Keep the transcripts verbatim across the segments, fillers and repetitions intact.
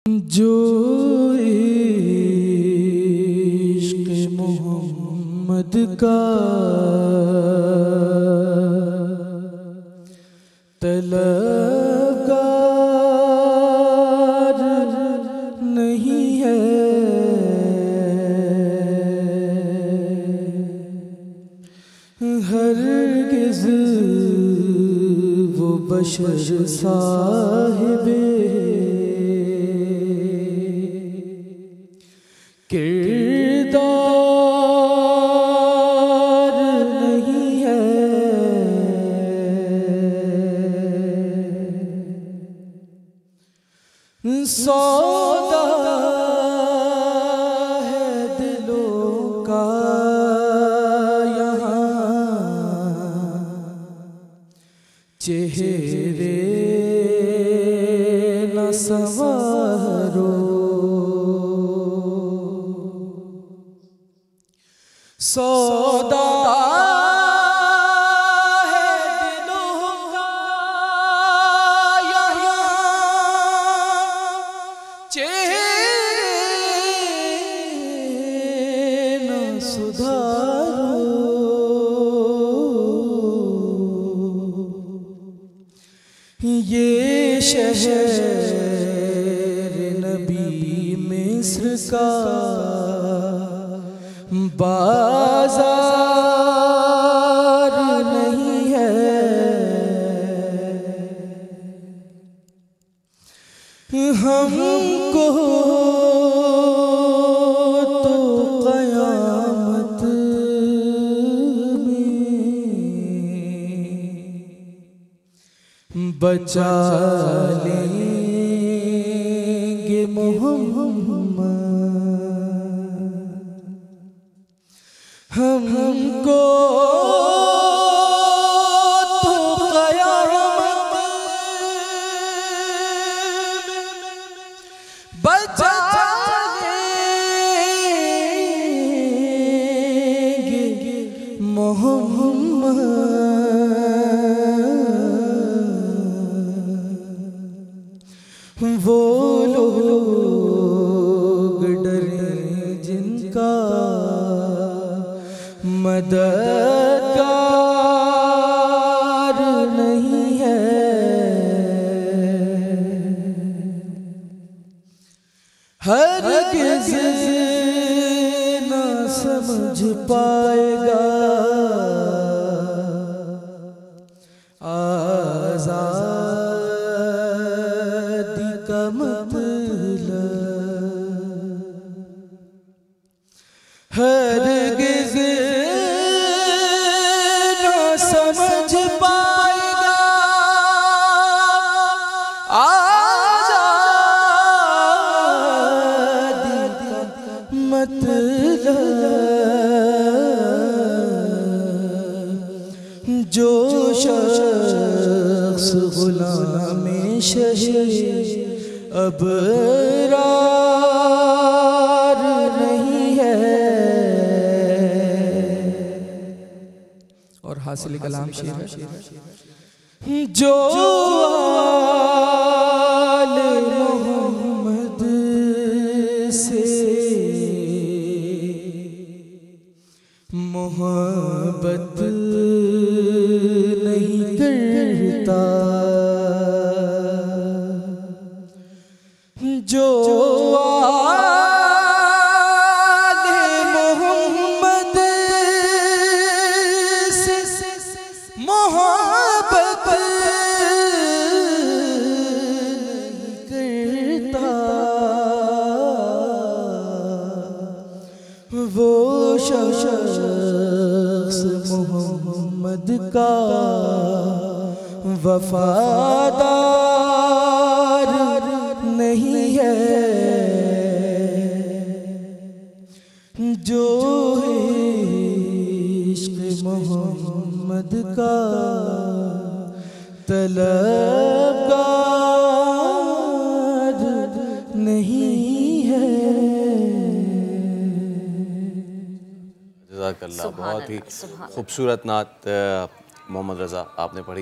जो इश्क़ मोहम्मद का तलबगार नहीं है, हरगिज़ वो बशर साहिबे किरदार नहीं है। सौदा है दिलों का यहाँ, चेहरे न संवारो। सौदा है दिलों का यहाँ, चेहरे न सुधारो। ये शहर नबी मिस्र का बाजार नहीं है, हमको तो क़यामत में बचा लेंगे मोहम्मद। हमको तो क़यामत में बचा लेंगे मोहम्मद। वो लोग डरे जिनका मददगार नहीं है, हरगिज़ न समझ पाएगा आज़ादी का मतलब। हरगिज़ समझ पाएगा आज़ादी का मतलब। जो शख्स गुलामे शहीद अबरार नहीं है। और हासिल कलाम शेर है, जो आले मोहम्मद से मोहब्बत नहीं करता, जो वो शख्स मोहम्मद का वफादार नहीं है, जो इश्क़ मोहम्मद का तलबगार नहीं है। जज़ाकल्लाह, बहुत ही खूबसूरत नात मोहम्मद रज़ा आपने पढ़ी।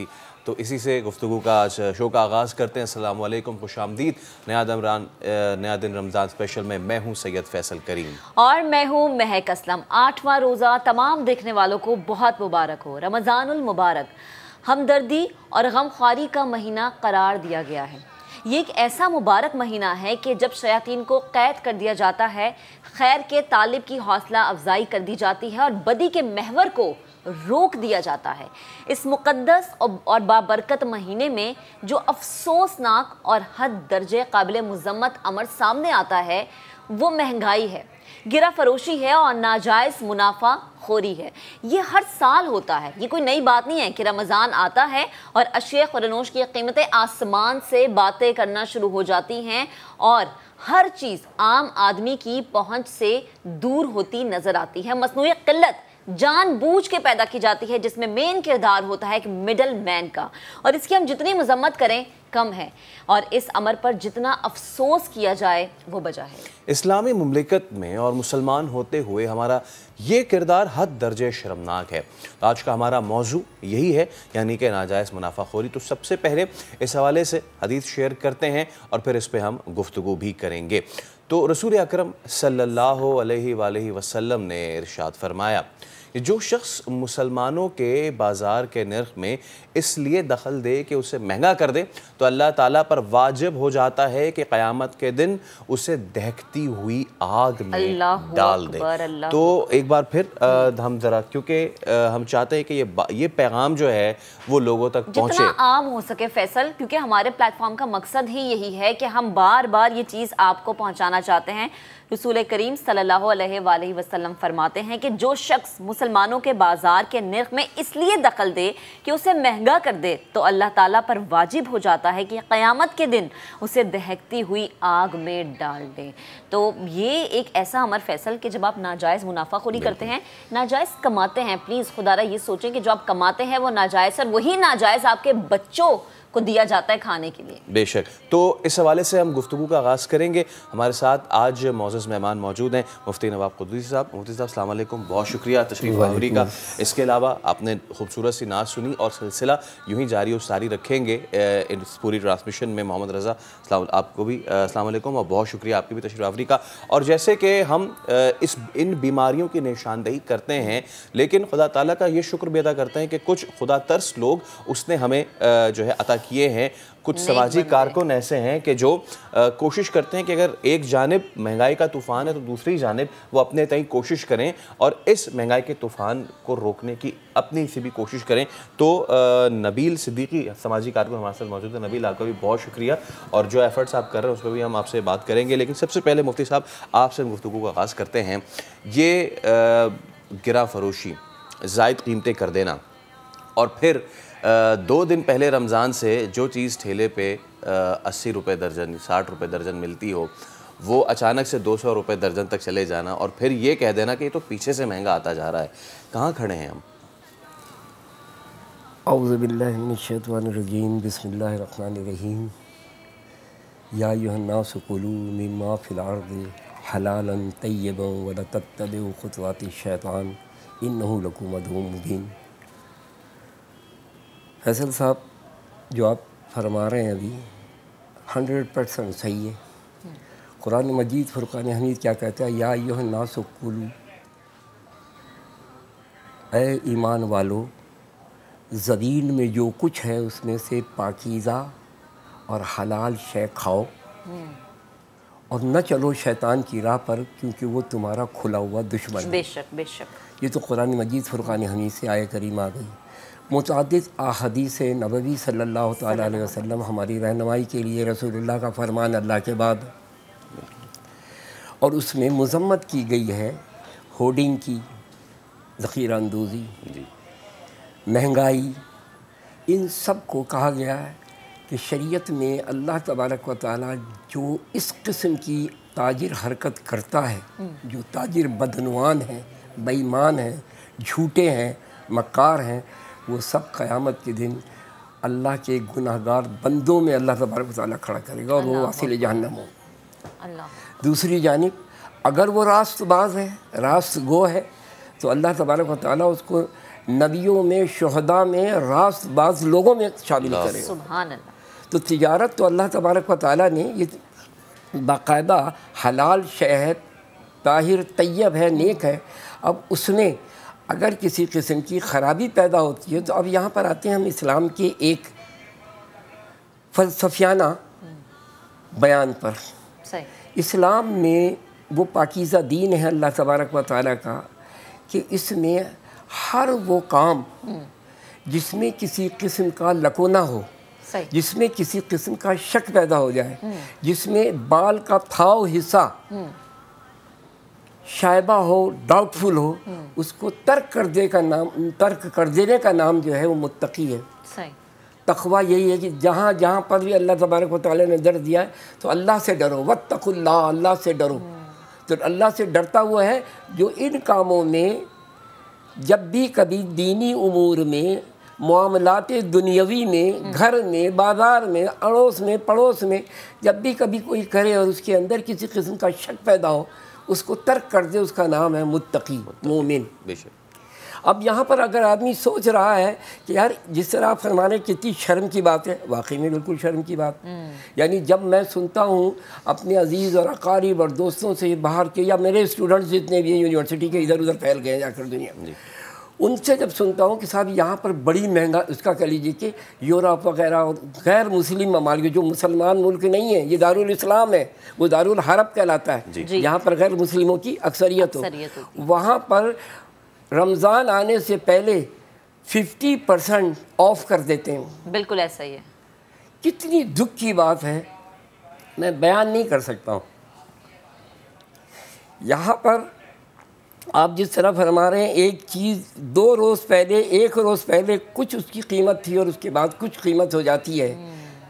तो इसी से गुफ्तगू का आज शो का आगाज़ करते हैं। अस्सलाम वालेकुम, खुशामदीद। नया दमरान नया दिन रमज़ान स्पेशल में मैं हूँ सैयद फैसल करीम और मैं हूँ महक असलम। आठवां रोज़ा तमाम देखने वालों को बहुत मुबारक हो। रमज़ानुल मुबारक हमदर्दी और गमख्वारी का महीना करार दिया गया है। ये एक ऐसा मुबारक महीना है कि जब शयातीन को कैद कर दिया जाता है, खैर के तालिब की हौसला अफजाई कर दी जाती है और बदी के महवर को रोक दिया जाता है। इस मुक़द्दस और बाबरकत महीने में जो अफसोसनाक और हद दर्जे काबिल मुज़म्मत अमर सामने आता है वो महंगाई है, गिरा फरोशी है और नाजायज़ मुनाफा खोरी है। ये हर साल होता है, ये कोई नई बात नहीं है कि रमज़ान आता है और अशिया खुरनोश की कीमतें आसमान से बातें करना शुरू हो जाती हैं और हर चीज़ आम आदमी की पहुंच से दूर होती नज़र आती है। मसनूई क़िल्लत जानबूझ के पैदा की जाती है जिसमें मेन किरदार होता है एक मिडल मैन का, और इसकी हम जितनी मजम्मत करें कम है और इस अमर पर जितना अफसोस किया जाए वो बजा है। इस्लामी मुमलिकत में और मुसलमान होते हुए हमारा ये किरदार हद दर्जे शर्मनाक है। आज का हमारा मौजू यही है, यानी कि नाजायज़ मुनाफाखोरी। तो सबसे पहले इस हवाले से हदीस शेयर करते हैं और फिर इस पर हम गुफ्तगू भी करेंगे। तो रसूल अकरम सल्लल्लाहु अलैहि वसल्लम ने इरशाद फरमाया, जो शख्स मुसलमानों के बाज़ार के नर्ख में इसलिए दखल दे कि उसे महंगा कर दे तो अल्लाह ताला पर वाजिब हो जाता है कि क़यामत के दिन उसे दहकती हुई आग में डाल दे। तो एक बार फिर आ, हम ज़रा, क्योंकि हम चाहते हैं कि ये ये पैगाम जो है वो लोगों तक पहुँचे, जितना आम हो सके फैसल, क्योंकि हमारे प्लेटफॉर्म का मकसद ही यही है कि हम बार बार ये चीज़ आपको पहुँचाना चाहते हैं। रसूल करीम सल्लल्लाहु अलैहि वसल्लम फरमाते हैं कि जो शख्स मुसलमानों के बाज़ार के नर्ख में इसलिए दखल दे कि उसे महंगा कर दे तो अल्लाह ताला पर वाजिब हो जाता है कि क़यामत के दिन उसे दहकती हुई आग में डाल दे। तो ये एक ऐसा अमर फैसल कि जब आप नाजायज़ मुनाफाखोरी करते हैं, नाजायज़ कमाते हैं, प्लीज़ खुदारा ये सोचें कि जो आप कमाते हैं वो नाजायज़, और वही नाजायज़ आपके बच्चों को दिया जाता है खाने के लिए। बेशक। तो इस हवाले से हम गुफ्तगू का आगाज़ करेंगे। हमारे साथ आज मौजूद मेहमान मौजूद हैं मुफ्ती नवाब क़ुद्दूसी साहब। मुफ्ती साहब अस्सलाम वालेकुम, बहुत शुक्रिया तशरीफ़ आवरी का। इसके अलावा आपने खूबसूरत सी नात सुनी और सिलसिला यूँ ही जारी और सारी रखेंगे इस पूरी ट्रांसमिशन में। मोहम्मद रज़ा, आपको भी अस्सलाम वालेकुम और बहुत शुक्रिया आपकी भी तशरीफ़ आवरी का। और जैसे कि हम इस इन बीमारियों की निशानदेही करते हैं, लेकिन खुदा ताला का ये शुक्र भी अदा करते हैं कि कुछ खुदा तरस लोग उसने हमें जो है अता किए हैं। कुछ समाजी कारकुन ऐसे हैं कि जो आ, कोशिश करते हैं कि अगर एक जानिब महंगाई का तूफ़ान है तो दूसरी जानिब वो अपने तय कोशिश करें और इस महंगाई के तूफ़ान को रोकने की अपनी से भी कोशिश करें। तो आ, नबील सिद्दीकी समाजी कारकुन हमारे साथ मौजूद है। नबील, आपका भी बहुत शुक्रिया और जो एफ़र्ट्स आप कर रहे हैं उस पर भी हम आपसे बात करेंगे। लेकिन सबसे पहले मुफ्ती साहब आपसे गुफ्तगू का आगाज़ करते हैं। ये गिरा फरोशी, ज़ायद कीमतें कर देना और फिर आ, दो दिन पहले रमज़ान से जो चीज़ ठेले पे अस्सी रुपये दर्जन, साठ रुपये दर्जन मिलती हो वो अचानक से दो सौ रुपये दर्जन तक चले जाना और फिर ये कह देना कि ये तो पीछे से महंगा आता जा रहा है। कहाँ खड़े हैं हम? औज़ु बिल्लाहि मिनश्शैतानिर्रजीम, बिस्मिल्लाहिर्रहमानिर्रहीम। या अय्युहन्नासु कुलू मिम्मा फिल अर्दि हलालन तय्यबन वला तत्तबिउ खुतवाति शैतान इन्नहु लकुम अदुव्वुम मुबीन। फैसल साहब, जो आप फरमा रहे हैं अभी हंड्रेड परसेंट सही है। कुरान मजीद फुरक़ान हमीद क्या कहता है? या अय्युहन्नासु कुलू, ऐ ईमान वालो, ज़मीन में जो कुछ है उसमें से पाकीज़ा और हलाल शय खाओ और न चलो शैतान की राह पर, क्योंकि वो तुम्हारा खुला हुआ दुश्मन है। बेशक बेशक। ये तो कुरान मजीद फुरक़ान हमीद से आय करीम आ गई। मुतअद्दिद अहादीस नबवी सल्लल्लाहु तआला अलैहि वसल्लम हमारी रहनुमाई के लिए रसूलुल्लाह का फरमान अल्लाह के बाद, और उसमें मज़म्मत की गई है होर्डिंग की, ज़ख़ीरा अंदोज़ी, महंगाई, इन सब को कहा गया है कि शरीयत में अल्लाह तबारक व तआला जो इस किस्म की ताजिर हरकत करता है, जो ताजिर बदनवान हैं, बेईमान हैं, झूठे हैं, मक्कार हैं, वो सब क़यामत के दिन अल्लाह के गुनाहगार बंदों में अल्लाह तबारक व तआला खड़ा करेगा और वो वासिल जहन्नम हो। दूसरी जानिब अगर वो रास्तबाज है, रास्त गो है, तो अल्लाह तबारक व तआला उसको नबियों में, शुहदा में, रास्तबाज लोगों में शामिल करे। सुभान अल्लाह। तो तिजारत तो अल्लाह तबारक व तआला ने ये बाकायदा हलाल शय है, ताहिर तैयब है, नेक है। अब उसमें अगर किसी किस्म की ख़राबी पैदा होती है तो अब यहाँ पर आते हैं हम इस्लाम के एक फ़लसफ़ियाना बयान पर। सही। इस्लाम में वो पाकीज़ा दीन है अल्लाह तबारक व तआला का कि इसमें हर वो काम जिसमें किसी किस्म का लकोना हो, सही। जिसमें किसी किस्म का शक पैदा हो जाए, जिसमें बाल का थाव हिस्सा शायबा हो, डाउटफुल हो, उसको तर्क कर दे का नाम तर्क कर देने का नाम जो है वो मुत्तकी है। सही। तक़वा यही है कि जहाँ जहाँ पर भी अल्लाह तबारक व तआला ने दर्ज दिया है तो अल्लाह से डरो, वत्तकुल्लाह, अल्लाह से डरो। तो अल्लाह से डरता हुआ है जो इन कामों में जब भी कभी दीनी उमूर में, मामलात दुनियावी में, घर में, बाज़ार में, अड़ोस में, पड़ोस में जब भी कभी कोई करे और उसके अंदर किसी किस्म का शक पैदा हो, उसको तर्क कर दे, उसका नाम है मुत्तकी, मोमिन। बेशक। अब यहाँ पर अगर आदमी सोच रहा है कि यार जिस तरह आप फरमाने कितनी शर्म की बात है, वाकई में बिल्कुल शर्म की बात। यानी जब मैं सुनता हूँ अपने अजीज़ और अकारीब और दोस्तों से बाहर के या मेरे स्टूडेंट्स जितने भी यूनिवर्सिटी के इधर उधर फैल गए जाकर दुनिया में, उनसे जब सुनता हूँ कि साहब यहाँ पर बड़ी महंगा, उसका कह लीजिए कि यूरोप वगैरह और गैर मुस्लिम ममालिक जो मुसलमान मुल्क नहीं है, ये दारुल इस्लाम है, वो दारुल हरब कहलाता है, यहाँ पर गैर मुस्लिमों की अक्सरियत हो, वहाँ पर रमज़ान आने से पहले पचास परसेंट ऑफ कर देते हैं। बिल्कुल ऐसा ही है। कितनी दुख की बात है, मैं बयान नहीं कर सकता हूँ। यहाँ पर आप जिस तरह फरमा रहे हैं, एक चीज़ दो रोज़ पहले, एक रोज़ पहले कुछ उसकी कीमत थी और उसके बाद कुछ कीमत हो जाती है।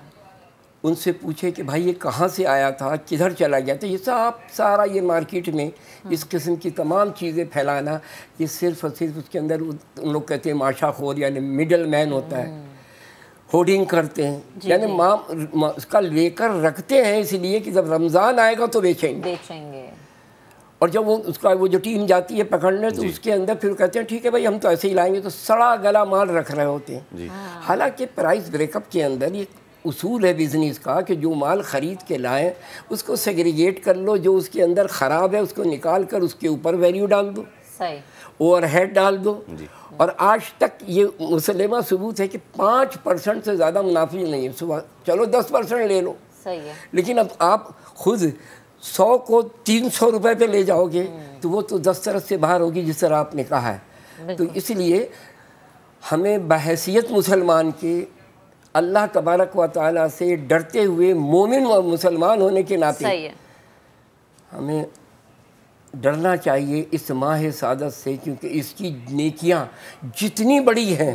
उनसे पूछे कि भाई ये कहाँ से आया था, किधर चला गया, तो ये सब सारा ये मार्केट में इस किस्म की तमाम चीज़ें फैलाना, ये सिर्फ और सिर्फ उसके अंदर उन लोग कहते हैं माशाखोर यानी मिडल मैन होता है, होर्डिंग करते हैं, यानी माम उसका लेकर रखते हैं इसलिए कि जब रमज़ान आएगा तो बेचेंगे बेचेंगे और जब वो उसका वो जो टीम जाती है पकड़ने तो उसके अंदर फिर कहते हैं ठीक है भाई हम तो ऐसे ही लाएंगे, तो सड़ा गला माल रख रहे होते हैं। हालांकि प्राइस ब्रेकअप के अंदर ये उसूल है बिज़नेस का कि जो माल ख़रीद के लाएं उसको सेग्रीगेट कर लो, जो उसके अंदर ख़राब है उसको निकाल कर उसके ऊपर वैल्यू डाल दो, सही, ओवरहेड डाल दो। और आज तक ये मुसलमा सबूत है कि पाँच परसेंट से ज़्यादा मुनाफी नहीं है। सुबह चलो दस परसेंट ले लो, सही है, लेकिन अब आप खुद सौ को तीन सौ रुपये पे ले जाओगे तो वो तो दस तरफ से बाहर होगी जिस तरह आपने कहा है। तो इसलिए हमें बहैसियत मुसलमान के अल्लाह तबारक व तआला से डरते हुए मोमिन व मुसलमान होने के नाते हमें डरना चाहिए इस माह सादत से, क्योंकि इसकी नेकियां जितनी बड़ी हैं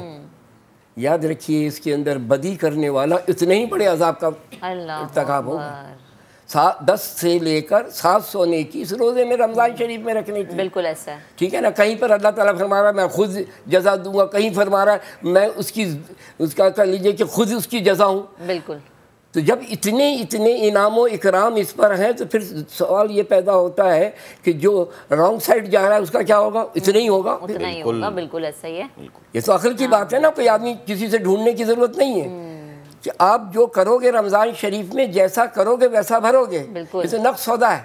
याद रखिए इसके अंदर बदी करने वाला इतने ही बड़े अजाब का इर्तिकाब होगा। सात दस से लेकर सात सौ नेकी इस रोज़े में रमज़ान शरीफ में रखने की। बिल्कुल ऐसा है, ठीक है ना। कहीं पर अल्लाह ताला फरमा रहा है मैं खुद जज़ा दूंगा, कहीं फरमा रहा है मैं उसकी उसका कह लीजिए कि खुद उसकी जज़ा हूँ। बिल्कुल। तो जब इतने इतने इनामो इकराम इस पर हैं तो फिर सवाल ये पैदा होता है कि जो रॉन्ग साइड जा रहा है उसका क्या होगा, इतना ही होगा, उतना ही होगा। बिल्कुल ऐसा ही है। ये तो अक्ल की बात है ना, कोई आदमी किसी से ढूंढने की ज़रूरत नहीं है कि आप जो करोगे रमज़ान शरीफ में जैसा करोगे वैसा भरोगे। इसे नफ्स सौदा है,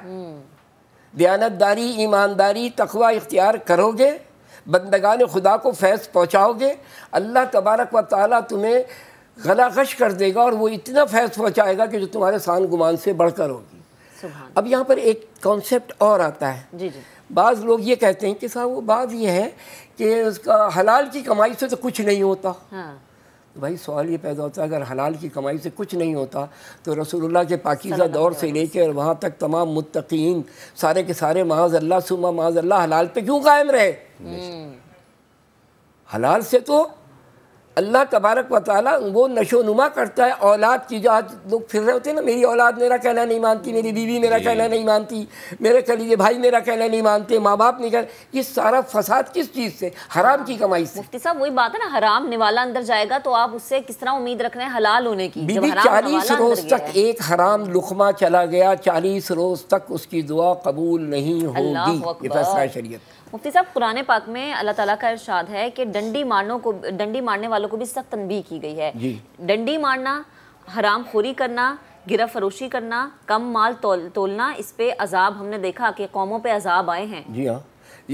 दयानतदारी, ईमानदारी, तकवा इख्तियार करोगे, बंदगान खुदा को फैज़ पहुँचाओगे, अल्लाह तबारक व तआला तुम्हें गला गश कर देगा और वो इतना फैज़ पहुँचाएगा कि जो तुम्हारे सान गुमान से बढ़कर होगी। अब यहाँ पर एक कॉन्सेप्ट और आता है। जी जी। बाज़ लोग ये कहते हैं कि साहब वो बात ये है कि उसका हलाल की कमाई से तो कुछ नहीं होता। हाँ। भाई सवाल ये पैदा होता है अगर हलाल की कमाई से कुछ नहीं होता तो रसूलुल्लाह के पाकीज़ा दौर से लेकर वहाँ तक तमाम मुत्तकीन सारे के सारे माज़ अल्लाह सुमा माज़ अल्लाह हलाल पे क्यों कायम रहे। हलाल से तो अल्लाह तबारक व तआला वो नशो नुमा करता है औलाद की। जो आज लोग फिर रहे होते हैं ना, मेरी औलाद मेरा कहना नहीं मानती, मेरी बीवी मेरा कहना नहीं मानती, मेरे कह लीजिए भाई मेरा कहना नहीं मानते, माँ बाप नहीं कर, ये सारा फसाद किस चीज़ से? हराम की कमाई से। मुफ्ती साहब वही बात है ना, हराम निवाला अंदर जाएगा तो आप उससे किस तरह उम्मीद रख रहे हैं हलाल होने की? बीबी चालीस रोज तक एक हराम लुकमा चला गया, चालीस रोज तक उसकी दुआ कबूल नहीं होगी। ये फैसला है शरीयत। मुफ्ती साहब कुरान पाक में अल्लाह ताला का इरशाद है कि डंडी मारनों को डंडी मारने वालों को भी सख्त तनबीह की गई है। जी। डंडी मारना, हराम खोरी करना, गिरफ्त फरोशी करना, कम माल तोल, तोलना, इस पे अजाब हमने देखा कि कौमों पे अजाब आए हैं। जी हाँ,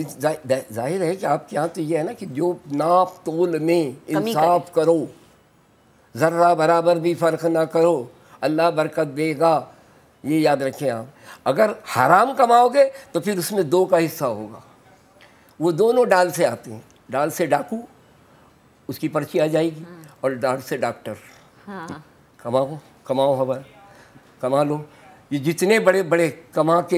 जाहिर है कि आपके यहाँ तो ये है ना कि जो नाप तोल में इंसाफ करो, ज़र्रा बराबर भी फ़र्क ना करो, अल्लाह बरकत देगा। ये याद रखें आप। अगर हराम कमाओगे तो फिर उसमें दो का हिस्सा होगा। वो दोनों डाल से आते हैं, डाल से डाकू, उसकी पर्ची आ जाएगी, और डाल से डॉक्टर। हाँ। कमाओ कमाओ खबर कमा लो। ये जितने बड़े बड़े कमा के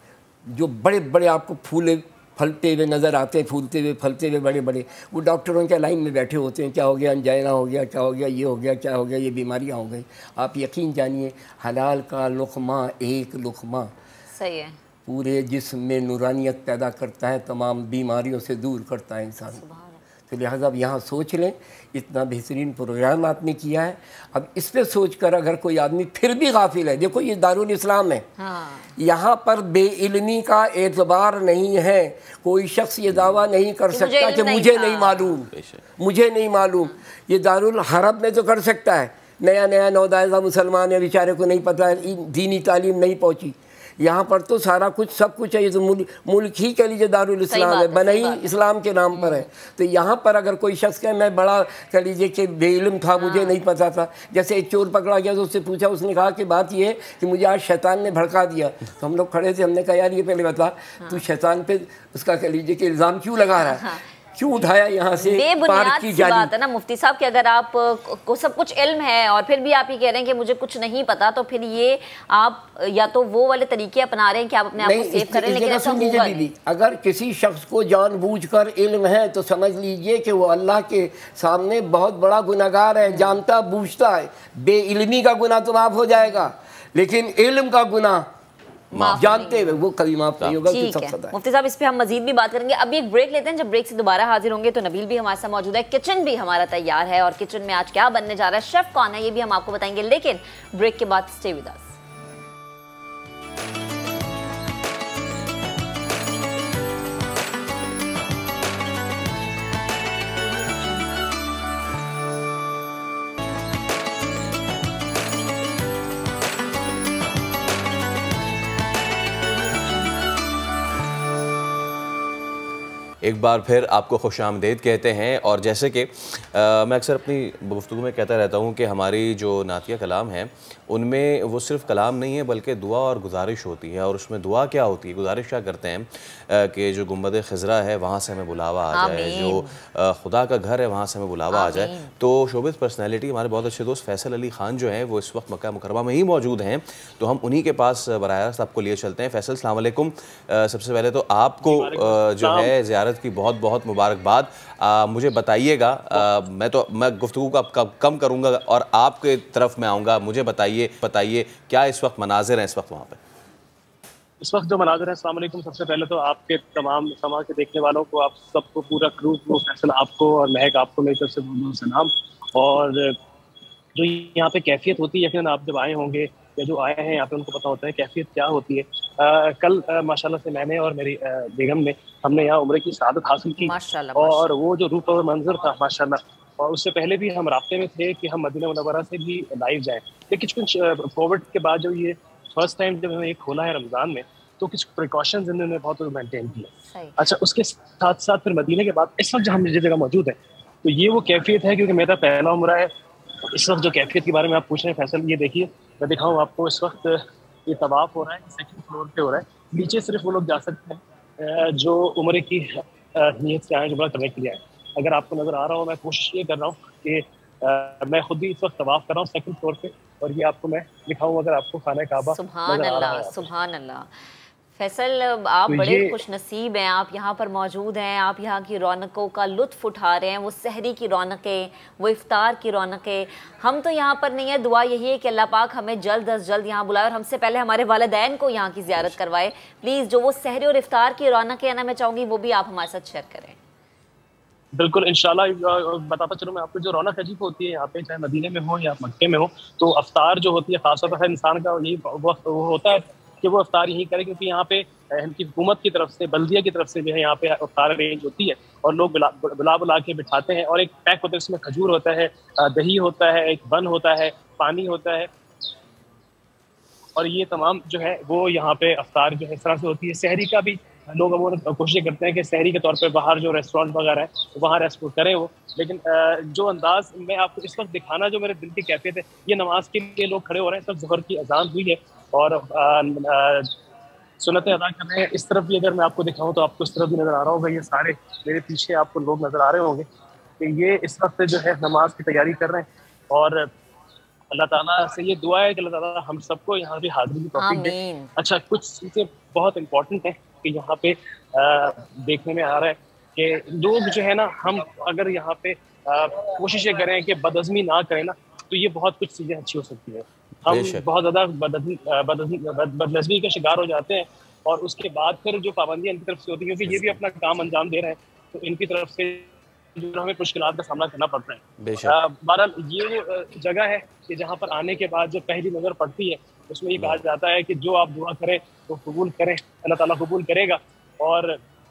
जो बड़े बड़े आपको फूले फलते हुए नज़र आते हैं, फूलते हुए फलते हुए बड़े बड़े, वो डॉक्टरों के लाइन में बैठे होते हैं। क्या हो गया? अंजाइना हो गया, क्या हो गया? ये हो गया, क्या हो गया? ये बीमारियाँ हो गई। आप यकीन जानिए, हलाल का लुक़मा, एक लुक़मा सही है, पूरे जिस्म में नूरानियत पैदा करता है, तमाम बीमारियों से दूर करता है इंसान। तो लिहाजा अब यहाँ सोच लें, इतना बेहतरीन प्रोग्राम आपने किया है। अब इस पे सोच कर अगर कोई आदमी फिर भी गाफिल है, देखो ये दारुल इस्लाम है। हाँ। यहाँ पर बेइल्मी का एतबार नहीं है। कोई शख्स ये दावा नहीं कर सकता कि मुझे नहीं मालूम, मुझे नहीं मालूम। ये दारुल हरब में तो कर सकता है, नया नया नौदायदा मुसलमान है, बेचारे को नहीं पता है, दीनी तालीम नहीं पहुँची। यहाँ पर तो सारा कुछ सब कुछ है। ये तो मुल्क मुल्क ही कह लीजिए दारुल इस्लाम है, बना ही इस्लाम के नाम पर है। तो यहाँ पर अगर कोई शख्स कहे मैं बड़ा कह लीजिए कि बेइल्म था, मुझे हाँ। नहीं पता था। जैसे एक चोर पकड़ा गया तो उससे पूछा, उसने कहा कि बात ये है कि मुझे आज शैतान ने भड़का दिया। तो हम लोग खड़े थे, हमने कहा यार ये पहले बता, हाँ। तू शैतान पे उसका कह लीजिए कि इल्ज़ाम क्यों लगा रहा है, हाँ। क्यों उठाया यहाँ से? बेबुनियाद सी बात है ना मुफ्ती साहब कि अगर आप को सब कुछ इल्म है और फिर भी आप ये कह रहे हैं कि मुझे कुछ नहीं पता, तो फिर ये आप या तो वो वाले तरीके अपना रहे हैं कि आप अपने आप को सेव करें, लेकिन ऐसा होगा नहीं। अगर किसी शख्स को जानबूझकर इल्म है तो समझ लीजिए कि वो अल्लाह के सामने बहुत बड़ा गुनाहगार है, जानता बूझता है। बेइल्मी का गुनाह तो माफ़ हो जाएगा, लेकिन इल्म का गुनाह जानते हुए वो कभी माफ नहीं होगा। ठीक है मुफ्ती साहब, इस पे हम मजीद भी बात करेंगे। अभी एक ब्रेक लेते हैं, जब ब्रेक से दोबारा हाजिर होंगे तो नबील भी हमारे साथ मौजूद है, किचन भी हमारा तैयार है, और किचन में आज क्या बनने जा रहा है, शेफ कौन है, ये भी हम आपको बताएंगे। लेकिन ब्रेक के बाद स्टे विद अस। एक बार फिर आपको खुशामदीद कहते हैं। और जैसे कि मैं अक्सर अपनी गुफ्तगू में कहता रहता हूँ कि हमारी जो नातिया कलाम है उनमें वो सिर्फ़ कलाम नहीं है बल्कि दुआ और गुजारिश होती है। और उसमें दुआ क्या होती है, गुजारिश क्या करते हैं कि जो गुंबद खिज़रा है वहाँ से हमें बुलावा आ जाए, जो खुदा का घर है वहाँ से हमें बुलावा आ जाए। तो शोबिज़ पर्सनैलिटी हमारे बहुत अच्छे दोस्त फैसल अली ख़ान जो हैं वो इस वक्त मक्का मुकर्रमा में ही मौजूद हैं, तो हम उन्हीं के पास बराह रास्त आपको लिए चलते हैं। फैसल अस्सलाम वालेकुम। सबसे पहले तो आपको जो है ज़ियारत की बहुत बहुत मुबारकबाद। मुझे बताइएगा, मैं तो मैं गुफ्तगू का कम करूँगा और आपके तरफ मैं आऊँगा, मुझे बताइए बताइए क्या इस वक्त मनाजिर हैं इस वक्त वहाँ पे? इस वक्त जो मनाजिर है, अस्सलाम वालेकुम। सबसे पहले तो आपके तमाम समा के देखने वालों को, आप सबको, पूरा क्रू को, फैसल आपको और महक आपको मेरी तरफ से बहुत सलाम। और जो यहाँ पे कैफियत होती है, यकीनन आप जब आए होंगे या जो आए हैं यहाँ पे उनको पता होता है कैफियत क्या होती है। आ, कल आ, माशाल्लाह से मैंने और मेरी बेगम ने हमने यहाँ उम्रे की सआदत हासिल की, माशाल्लाह, और वो जो रूप और मंजर था माशाल्लाह। और उससे पहले भी हम राब्ते में थे कि हम मदीना मुनव्वरा से भी लाइव जाएं, लेकिन कुछ कोविड के बाद जो ये फर्स्ट टाइम जब हमें खोला है रमज़ान में, तो कुछ प्रिकॉशंस इन्होंने बहुत मेंटेन किया। अच्छा, उसके साथ साथ फिर मदीने के बाद इस वक्त जहाँ हम जिस जगह मौजूद है, तो ये वो कैफियत है, क्योंकि मेरा पहला उम्रा है। इस वक्त जो कैफियत के बारे में आप पूछ रहे हैं फैसल, ये देखिए मैं दिखाऊँ आपको। इस वक्त ये तवाफ हो रहा है, सेकंड फ्लोर पे हो रहा है। नीचे सिर्फ वो लोग जा सकते हैं जो उम्रे की नीयत से आए, जो उम्रा करने के लिए आए। अगर आपको नजर आ रहा हो, मैं कोशिश ये कर रहा हूँ कि आ, मैं खुद भी इस वक्त तवाफ कर रहा हूँ सेकंड फ्लोर पे, और ये आपको मैं दिखाऊँ अगर आपको खाना काबा सुभान अल्लाह, सुभान अल्लाह। फैसल, आप तो बड़े ये खुश नसीब हैं, आप यहाँ पर मौजूद हैं, आप यहाँ की रौनकों का लुत्फ़ उठा रहे हैं, वो सहरी की रौनकें, वो इफ्तार की रौनकें। हम तो यहाँ पर नहीं है, दुआ यही है कि अल्लाह पाक हमें जल्द अज जल्द यहाँ बुलाए और हमसे पहले हमारे वालिदैन को यहाँ की ज़ियारत करवाए। प्लीज़ जो वो सहरी और इफ्तार की रौनकें हैं ना, मैं चाहूँगी वो भी आप हमारे साथ शेयर करें। बिल्कुल इंशाल्लाह, बताता चलूँ मैं आपको, जो रौनक अजीब होती है यहाँ पे, चाहे मदीने में हो या मक्के में हो, तो अफ्तार जो होती है खासतौर पर इंसान का यही वक्त वो होता है कि वो अफ्तार यही करे, क्योंकि यहाँ पे इनकी हुकूमत की तरफ से, बल्दिया की तरफ से जो है यहाँ पे अफ्तार अरेंज होती है और लोग बुला बुला बुला के बिठाते हैं और एक पैक होता है, इसमें खजूर होता है, दही होता है, एक बन होता है, पानी होता है और ये तमाम जो है वो यहाँ पे अफ्तार जो है इस तरह से होती है। सहरी का भी लोग अमूमन कोशिश करते हैं कि सहरी के तौर पे बाहर जो रेस्टोरेंट वगैरह है वहाँ रेस्ट करें वो, लेकिन जो अंदाज मैं आपको इस वक्त दिखाना जो मेरे दिल की कैफियत है, ये नमाज के लिए लोग खड़े हो रहे हैं, सब ज़ोहर की अजान हुई है और सुन्नतें अदा कर रहे हैं। इस तरफ भी अगर मैं आपको दिखाऊं तो आपको इस तरफ भी नज़र आ रहा होगा, ये सारे मेरे पीछे आपको लोग नज़र आ रहे होंगे कि ये इस वक्त जो है नमाज की तैयारी कर रहे हैं और अल्लाह ताला से ये दुआ है कि अल्लाह ताला हम सबको यहाँ पे हाजिरी की तौफीक दे। अच्छा, कुछ चीज़ें बहुत इंपॉर्टेंट हैं कि यहाँ पे आ, देखने में आ रहा है कि लोग जो है ना, हम अगर यहाँ पे कोशिशें करें कि बदअज़मी ना करें ना, तो ये बहुत कुछ चीज़ें अच्छी हो सकती है। हम बहुत ज़्यादा बदनज़मी का शिकार हो जाते हैं और उसके बाद फिर जो पाबंदियाँ इनकी तरफ से होती है, क्योंकि ये भी अपना काम अंजाम दे रहे हैं, तो इनकी तरफ से जो हमें मुश्किलात का सामना करना पड़ता है। बहरहाल ये वो जगह है कि जहाँ पर आने के बाद जो पहली नज़र पड़ती है उसमें ये कहा जाता है कि जो आप दुआ करें तो कबूल करें, अल्लाह ताला कबूल करेगा। और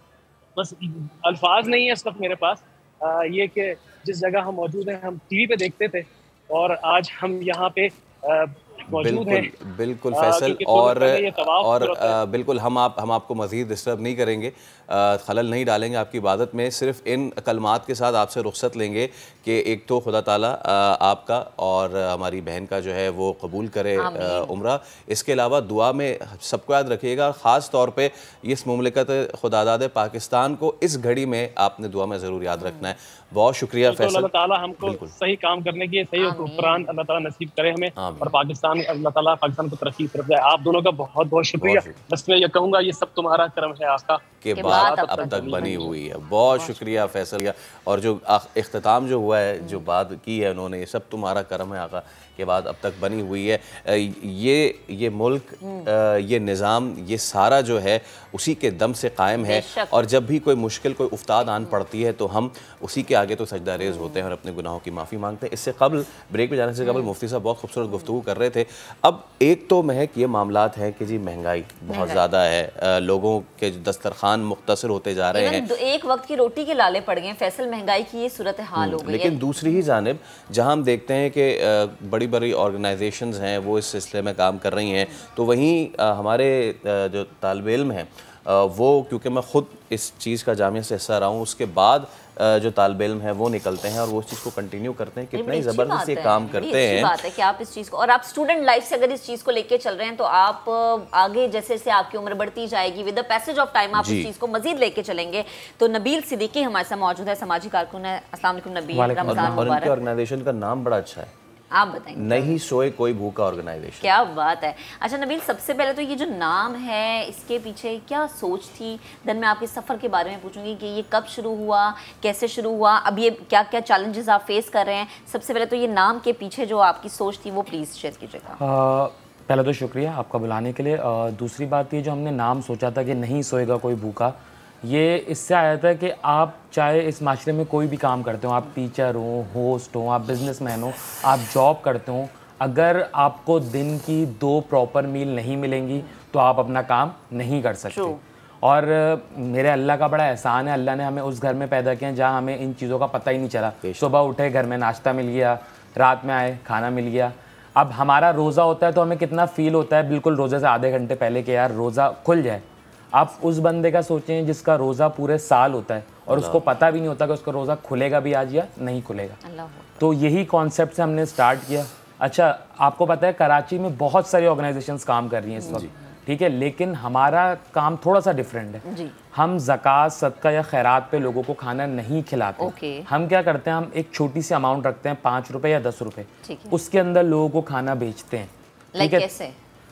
बस अल्फाज नहीं है इस वक्त मेरे पास, आ, ये कि जिस जगह हम मौजूद हैं हम टीवी पे देखते थे और आज हम यहाँ पे आ, मौजूद है। बिल्कुल फैसल, और और आ, बिल्कुल हम आप हम आपको मज़ीद डिस्टर्ब नहीं करेंगे, आ, खलल नहीं डालेंगे आपकी इबादत में, सिर्फ इन कलमात के साथ आपसे रुख्सत लेंगे कि एक तो खुदा ताला आपका और हमारी बहन का जो है वो कबूल करे उम्रा। इसके अलावा दुआ में सबको याद रखिएगा, ख़ास तौर पे इस मुमलिकत खुदादाद पाकिस्तान को इस घड़ी में आपने दुआ में ज़रूर याद रखना है। बहुत शुक्रिया फैसल, अल्लाह ताला हमको सही काम करने की सही हुक्मरान अल्लाह ताला नसीब करे हमें और पाकिस्तान अल्लाह ताला पाकिस्तान को तरक्की तरफ जाए। आप दोनों का बहुत बहुत शुक्रिया। बस मैं ये कहूँगा ये सब तुम्हारा करम है आका के बाद अब तक बनी हुई है। बहुत शुक्रिया फैसल, और जो इख्तिताम जो हुआ है, जो बात की है उन्होंने, ये सब तुम्हारा करम है आका के बाद अब तक बनी हुई है। ये ये मुल्क, ये निज़ाम, ये सारा जो है उसी के दम से कायम है और जब भी कोई मुश्किल, कोई उफ्ताद आन पड़ती है तो हम उसी के आगे तो सजदा रेज़ होते हैं और अपने गुनाहों की माफ़ी मांगते हैं। इससे कबल, ब्रेक पे जाने से कबल मुफ्ती साहब बहुत खूबसूरत गुफ्तगू कर रहे थे। अब एक तो महक ये मामलात है कि जी महंगाई बहुत ज़्यादा है, लोगों के दस्तरखान मुख्तसर होते जा रहे हैं, एक वक्त की रोटी के लाले पड़ गए फैसल, महंगाई की ये सूरत हाल हो गई। लेकिन दूसरी ही जानिब जहाँ हम देखते हैं कि बड़ी बड़ी ऑर्गेनाइजेशंस हैं वो इस सिलसिले में काम कर रही हैं, तो वहीं हमारे जो तालिब इल्म हैं वो, क्योंकि मैं ख़ुद इस चीज़ का जामिया से हिस्सा रहा हूँ, उसके बाद जो तालिब इल्म है वो निकलते हैं और वो इस चीज़ को कंटिन्यू करते हैं, कितना ही ज़बरदस्त ये काम करते हैं। बात है कि आप इस चीज़ को, और आप स्टूडेंट लाइफ से अगर इस चीज़ को लेके चल रहे हैं तो आप आगे जैसे जैसे आपकी उम्र बढ़ती जाएगी, with the passage of time आप इस चीज़ को मजीद लेके चलेंगे। तो नबील सिद्दीकी हमारे साथ मौजूद है, समाजी कारकुन है। अस्सलाम वालेकुम नबील, रमज़ान मुबारक। ऑर्गेनाइजेशन का नाम बड़ा अच्छा है, आप बताएंगे। नहीं सोए कोई भूखा ऑर्गेनाइजेशन। क्या बात है। अच्छा नबील, सबसे पहले तो ये जो नाम है इसके पीछे क्या सोच थी, देन मैं आपके सफ़र के बारे में पूछूंगी कि ये कब शुरू हुआ, कैसे शुरू हुआ, अब ये क्या क्या चैलेंजेस आप फेस कर रहे हैं। सबसे पहले तो ये नाम के पीछे जो आपकी सोच थी वो प्लीज़ शेयर कीजिएगा। पहले तो शुक्रिया आपका बुलाने के लिए। आ, दूसरी बात ये जो हमने नाम सोचा था कि नहीं सोएगा कोई भूखा, ये इससे आया था कि आप चाहे इस माशरे में कोई भी काम करते हो, आप टीचर हो, होस्ट हो, आप बिजनेसमैन हो, आप जॉब करते हो, अगर आपको दिन की दो प्रॉपर मील नहीं मिलेंगी तो आप अपना काम नहीं कर सकते। और मेरे अल्लाह का बड़ा एहसान है, अल्लाह ने हमें उस घर में पैदा किया जहाँ हमें इन चीज़ों का पता ही नहीं चला। सुबह उठे, घर में नाश्ता मिल गया, रात में आए खाना मिल गया। अब हमारा रोज़ा होता है तो हमें कितना फ़ील होता है बिल्कुल रोज़े से आधे घंटे पहले कि यार रोज़ा खुल जाए। आप उस बंदे का सोचें जिसका रोज़ा पूरे साल होता है और उसको पता भी नहीं होता कि उसका रोज़ा खुलेगा भी आज या नहीं खुलेगा। तो यही कॉन्सेप्ट से हमने स्टार्ट किया। अच्छा, आपको पता है कराची में बहुत सारी ऑर्गेनाइजेशंस काम कर रही हैं इस वक्त, ठीक है, लेकिन हमारा काम थोड़ा सा डिफरेंट है। जी। हम ज़कात, सदका या खैरात पे लोगों को खाना नहीं खिलाते। ओके। हम क्या करते हैं, हम एक छोटी सी अमाउंट रखते हैं, पाँच रुपए या दस रुपए, उसके अंदर लोगों को खाना बेचते हैं। लाइक कैसे?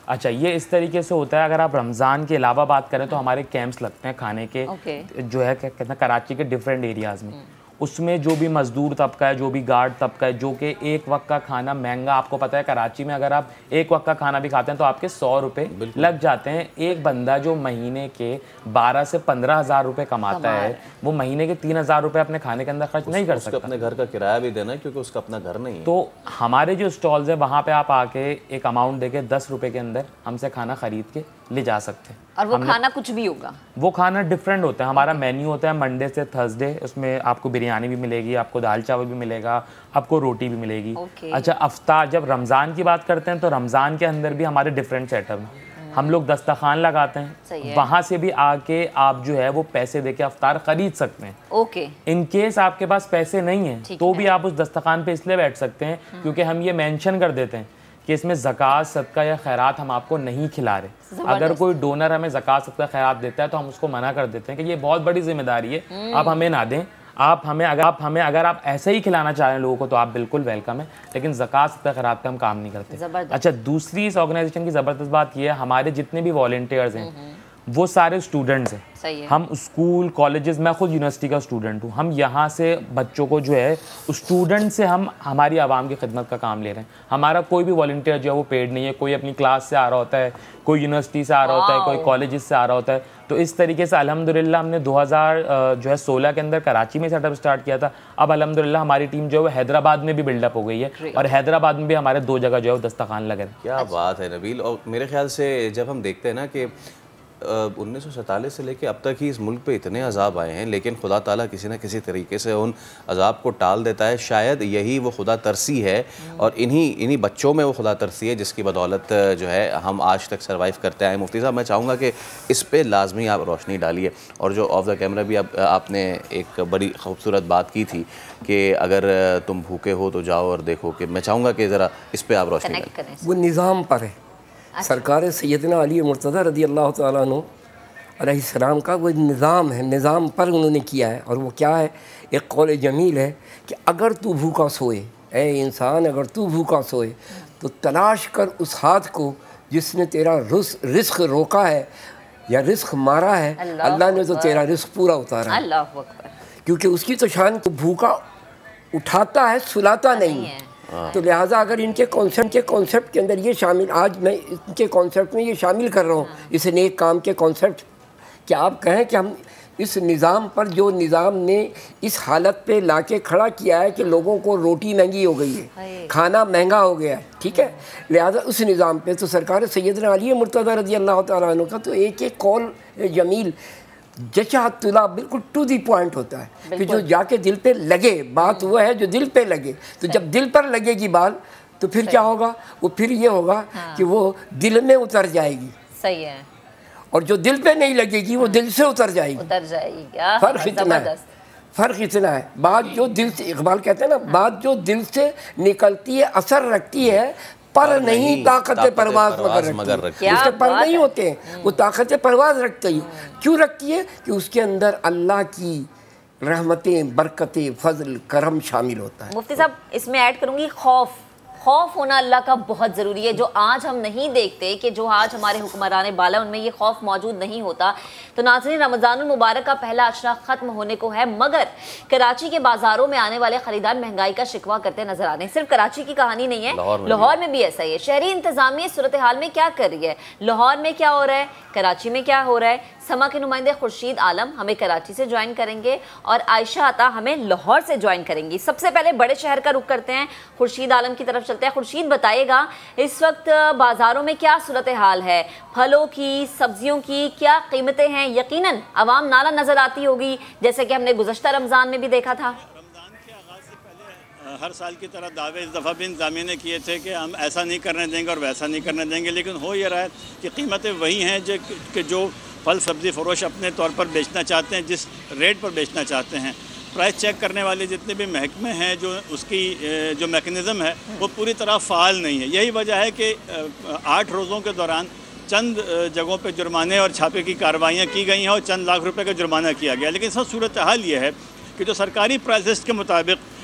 अच्छा, ये इस तरीके से होता है। अगर आप रमज़ान के अलावा बात करें तो हमारे कैंप्स लगते हैं खाने के, okay. जो है कहते हैं कराची के डिफरेंट एरियाज़ में। उसमें जो भी मज़दूर तबका है, जो भी गार्ड तबका है, जो कि एक वक्त का खाना महंगा, आपको पता है कराची में अगर आप एक वक्त का खाना भी खाते हैं तो आपके सौ रुपये लग जाते हैं। एक बंदा जो महीने के बारह से पंद्रह हज़ार रुपये कमाता है, वो महीने के तीन हज़ार रुपये अपने खाने के अंदर खर्च नहीं कर सकता। अपने घर का किराया भी देना है क्योंकि उसका अपना घर नहीं है। तो हमारे जो स्टॉल्स है वहाँ पे आप आके एक अमाउंट दे के दस रुपये के अंदर हमसे खाना ख़रीद के ले जा सकते हैं। और वो खाना कुछ भी होगा, वो खाना डिफरेंट होता है। हमारा मेन्यू होता है मंडे से थर्सडे, उसमें आपको बिरयानी भी मिलेगी, आपको दाल चावल भी मिलेगा, आपको रोटी भी मिलेगी। okay. अच्छा, अफ्तार, जब रमज़ान की बात करते हैं तो रमज़ान के अंदर भी हमारे डिफरेंट सेटअप हैं। हम लोग दस्तरखान लगाते हैं, वहाँ से भी आके आप जो है वो पैसे दे के अफ्तार ख़रीद सकते हैं। ओके, इन केस आपके पास पैसे नहीं हैं तो भी आप उस दस्तरखान पे इसलिए बैठ सकते हैं क्योंकि हम ये मेंशन कर देते हैं कि इसमें ज़कात, सदका या खैरात हम आपको नहीं खिला रहे। अगर कोई डोनर हमें ज़कात, सदका, खैरात देता है तो हम उसको मना कर देते हैं कि ये बहुत बड़ी जिम्मेदारी है, आप हमें ना दें। आप हमें अगर आप हमें अगर आप ऐसे ही खिलाना चाह रहे हैं लोगों को तो आप बिल्कुल वेलकम है, लेकिन ज़कात, सदका, खैरात का हम काम नहीं करते। अच्छा, दूसरी इस ऑर्गेनाइजेशन की ज़बरदस्त बात ये है, हमारे जितने भी वॉलंटियर्स हैं वो सारे स्टूडेंट्स हैं। सही है। हम स्कूल, कॉलेजेस, मैं खुद यूनिवर्सिटी का स्टूडेंट हूँ, हम यहाँ से बच्चों को जो है स्टूडेंट से हम हमारी आवाम की खिदमत का काम ले रहे हैं। हमारा कोई भी वॉलंटियर जो है वो पेड नहीं है। कोई अपनी क्लास से आ रहा होता है, कोई यूनिवर्सिटी से आ रहा होता है, कोई कॉलेजेस से आ रहा होता है। तो इस तरीके से अल्हम्दुलिल्लाह हमने दो हज़ार जो है सोलह के अंदर कराची में सेटअप स्टार्ट किया था। अब अल्हम्दुलिल्लाह हमारी टीम जो है वो हैदराबाद में भी बिल्डअप हो गई है और हैदराबाद में भी हमारे दो जगह जो है वो दस्तरखान लगे। क्या बात है नबील। और मेरे ख्याल से जब हम देखते हैं ना कि उन्नीस सौ सैंतालीस से लेके अब तक ही इस मुल्क पे इतने अजाब आए हैं, लेकिन खुदा ताला किसी न किसी तरीके से उन अजाब को टाल देता है। शायद यही वो खुदा तरसी है और इन्हीं इन्हीं बच्चों में वो खुदा तरसी है जिसकी बदौलत जो है हम आज तक सर्वाइव करते आए। मुफ्ती साहब, मैं चाहूँगा कि इस पर लाजमी आप रोशनी डालिए। और जो ऑफ द कैमरा भी आप, आपने एक बड़ी खूबसूरत बात की थी कि अगर तुम भूखे हो तो जाओ और देखो, कि मैं चाहूँगा कि ज़रा इस पर आप रोशनी डालें। वो निज़ाम पर है। सरकार सैयदना अली मुर्तज़ा रज़ी अल्लाह तआला अन्हु अलैहिस्सलाम का वो निज़ाम है, निज़ाम पर उन्होंने किया है। और वो क्या है, एक कौल जमील है कि अगर तू भूखा सोए, ए इंसान अगर तू भूखा सोए तो तलाश कर उस हाथ को जिसने तेरा रिस्क रोका है या रिस्क मारा है। अल्लाह ने तो तेरा रिस्क पूरा उतारा है, क्योंकि उसकी तो शान तो भूखा उठाता है, सुलाता नहीं है। तो लिहाजा अगर इनके कॉन्सेप्ट के कॉन्सेप्ट के अंदर ये शामिल, आज मैं इनके कॉन्सेप्ट में ये शामिल कर रहा हूँ इस नेक काम के कॉन्सेप्ट, कि आप कहें कि हम इस निज़ाम पर, जो निज़ाम ने इस हालत पे लाके खड़ा किया है कि लोगों को रोटी महंगी हो गई है, खाना महंगा हो गया है, ठीक है, लिहाजा उस निज़ाम पे तो सरकार सैयदना अली मुर्तज़ा रज़ी अल्लाह तआला अन्हु का तो एक एक कौल जमील जचा तुला बिल्कुल टू दी पॉइंट होता है कि जो जाके दिल पे लगे। बात वो है जो दिल पे लगे। तो जब दिल पर लगेगी बात तो फिर क्या होगा, वो फिर ये होगा हाँ। कि वो दिल में उतर जाएगी। सही है। और जो दिल पे नहीं लगेगी वो दिल से उतर जाएगी, उतर जाएगी। फर्क इतना है, फ़र्क इतना है। बात जो दिल से, इकबाल कहते हैं ना, बात जो दिल से निकलती है असर रखती है पर नहीं ताकत परवाज मगर रखती है। उसके पर नहीं होते हैं, वो ताकत परवाज रखती है। क्यों रखती है? कि उसके अंदर अल्लाह की रहमतें, बरकतें, फजल, करम शामिल होता है। मुफ्ती साहब, इसमें ऐड करूँगी खौफ। खौफ होना अल्लाह का बहुत ज़रूरी है, जो आज हम नहीं देखते, कि जो आज हमारे हुक्मरान बाला उनमें ये खौफ मौजूद नहीं होता। तो नाज़रीन, रमज़ानुल मुबारक का पहला अशरा ख़त्म होने को है, मगर कराची के बाज़ारों में आने वाले ख़रीदार महंगाई का शिकवा करते नजर आ रहे हैं। सिर्फ कराची की कहानी नहीं है, लाहौर में भी ऐसा ही है। शहरी इंतज़ामिया सूरत हाल में क्या कर रही है, लाहौर में क्या हो रहा है, कराची में क्या हो रहा है। समा के नुमाइंदे खुर्शीद आलम हमें कराची से ज्वाइन करेंगे और आयशा अता हमें लाहौर से ज्वाइन करेंगी। सबसे पहले बड़े शहर का रुख करते हैं, खुर्शीद आलम की तरफ चलते हैं। खुर्शीद, बताइएगा इस वक्त बाज़ारों में क्या सूरत हाल है, फलों की, सब्जियों की क्या कीमतें हैं? यकीनन आवाम नाला नज़र आती होगी, जैसे कि हमने गुज़श्ता रमज़ान में भी देखा था। हर साल की तरह दावे इस दफ़ा भी इंतज़ामिया ने किए थे कि हम ऐसा नहीं करने देंगे और वैसा नहीं करने देंगे, लेकिन हो ये रहा है कि कीमतें वही हैं जो कि जो फल सब्ज़ी फ़रोश अपने तौर पर बेचना चाहते हैं, जिस रेट पर बेचना चाहते हैं। प्राइस चेक करने वाले जितने भी महकमे हैं, जो उसकी जो मैकेनिज़्म है वो पूरी तरह फ़ाल नहीं है। यही वजह है कि आठ रोज़ों के दौरान चंद जगहों पे जुर्माने और छापे की कार्रवाइयाँ की गई हैं और चंद लाख रुपए का जुर्माना किया गया। लेकिन सब सूरत हाल ये है कि जो सरकारी प्राइस लिस्ट के मुताबिक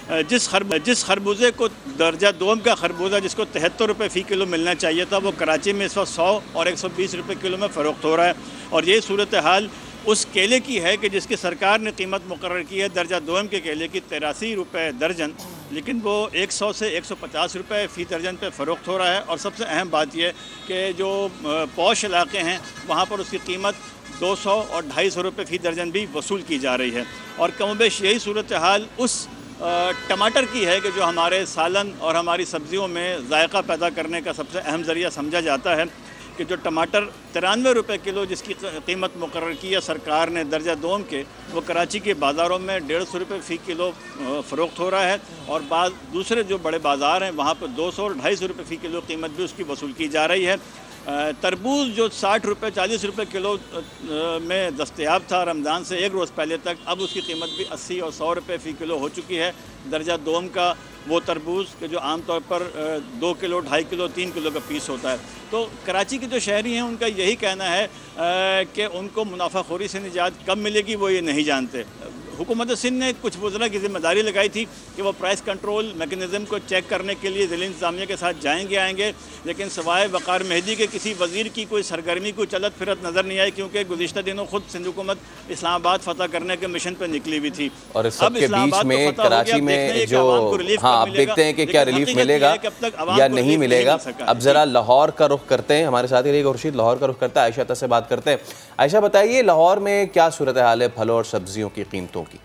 जिस खरब जिस खरबूजे को दर्जा दोम का खरबूजा जिसको तिहत्तर रुपये फ़ी किलो मिलना चाहिए था, वो कराची में इस वक्त सौ और एक सौ बीस रुपये किलो में फ़रोख्त हो रहा है। और ये सूरत हाल उस केले की है कि जिसकी सरकार ने कीमत मुकर्रर की है दर्जा दोम के केले की तिरासी रुपये दर्जन, लेकिन वो एक सौ से एक सौ पचास रुपये फ़ी दर्जन पे फ़रोख्त हो रहा है। और सबसे अहम बात यह कि जो पौश इलाके हैं वहाँ पर उसकी कीमत दो सौ और ढाई सौ रुपये फ़ी दर्जन भी वसूल की जा रही है। और कमोबेश यही सूरत हाल उस टमाटर की है कि जो हमारे सालन और हमारी सब्ज़ियों में जायका पैदा करने का सबसे अहम ज़रिया समझा जाता है कि जो टमाटर तिरानवे रुपये किलो जिसकी कीमत मुकर्रर की है सरकार ने दर्जा दोम के, वो कराची के बाज़ारों में डेढ़ सौ रुपये फ़ी किलो फ़रोख्त हो रहा है। और बाद दूसरे जो बड़े बाज़ार हैं वहाँ पर दो सौ और ढाई सौ रुपये फ़ी किलो कीमत भी उसकी वसूल की जा रही है। तरबूज जो साठ रुपये चालीस रुपये किलो में दस्तयाब था रमज़ान से एक रोज़ पहले तक, अब उसकी कीमत भी अस्सी और सौ रुपये फ़ी किलो हो चुकी है। दर्जा दोम का वो तरबूज के जो आम तौर पर दो किलो ढाई किलो तीन किलो का पीस होता है। तो कराची के जो शहरी हैं उनका यही कहना है कि उनको मुनाफाखोरी से निजात कब मिलेगी वो ये नहीं जानते। हुकूमत सिंध ने कुछ वज़रा की जिम्मेदारी लगाई थी कि वो प्राइस कंट्रोल मैकेनिज़्म को चेक करने के लिए ज़िला इंतज़ामिया के साथ जाएंगे आएंगे, लेकिन सवाए वक़ार मेहदी के किसी वज़ीर की कोई सरगर्मी कोई चलत फिरत नज़र नहीं आई, क्योंकि गुज़िश्ता दिनों खुद सिंध हुकूमत इस्लामाबाद फतह करने के मिशन पर निकली हुई थी। और इस सब के बीच में कराची में जो हाँ आप देखते हैं कि क्या रिलीफ मिलेगा या नहीं मिलेगा। अब ज़रा लाहौर का रुख करते हैं, हमारे साथ ही खुर्शीद लाहौर का रुख करता है, आयशा से बात करते हैं। आयशा बताइए लाहौर में क्या सूरत हाल है फलों और सब्जियों की कीमतों की?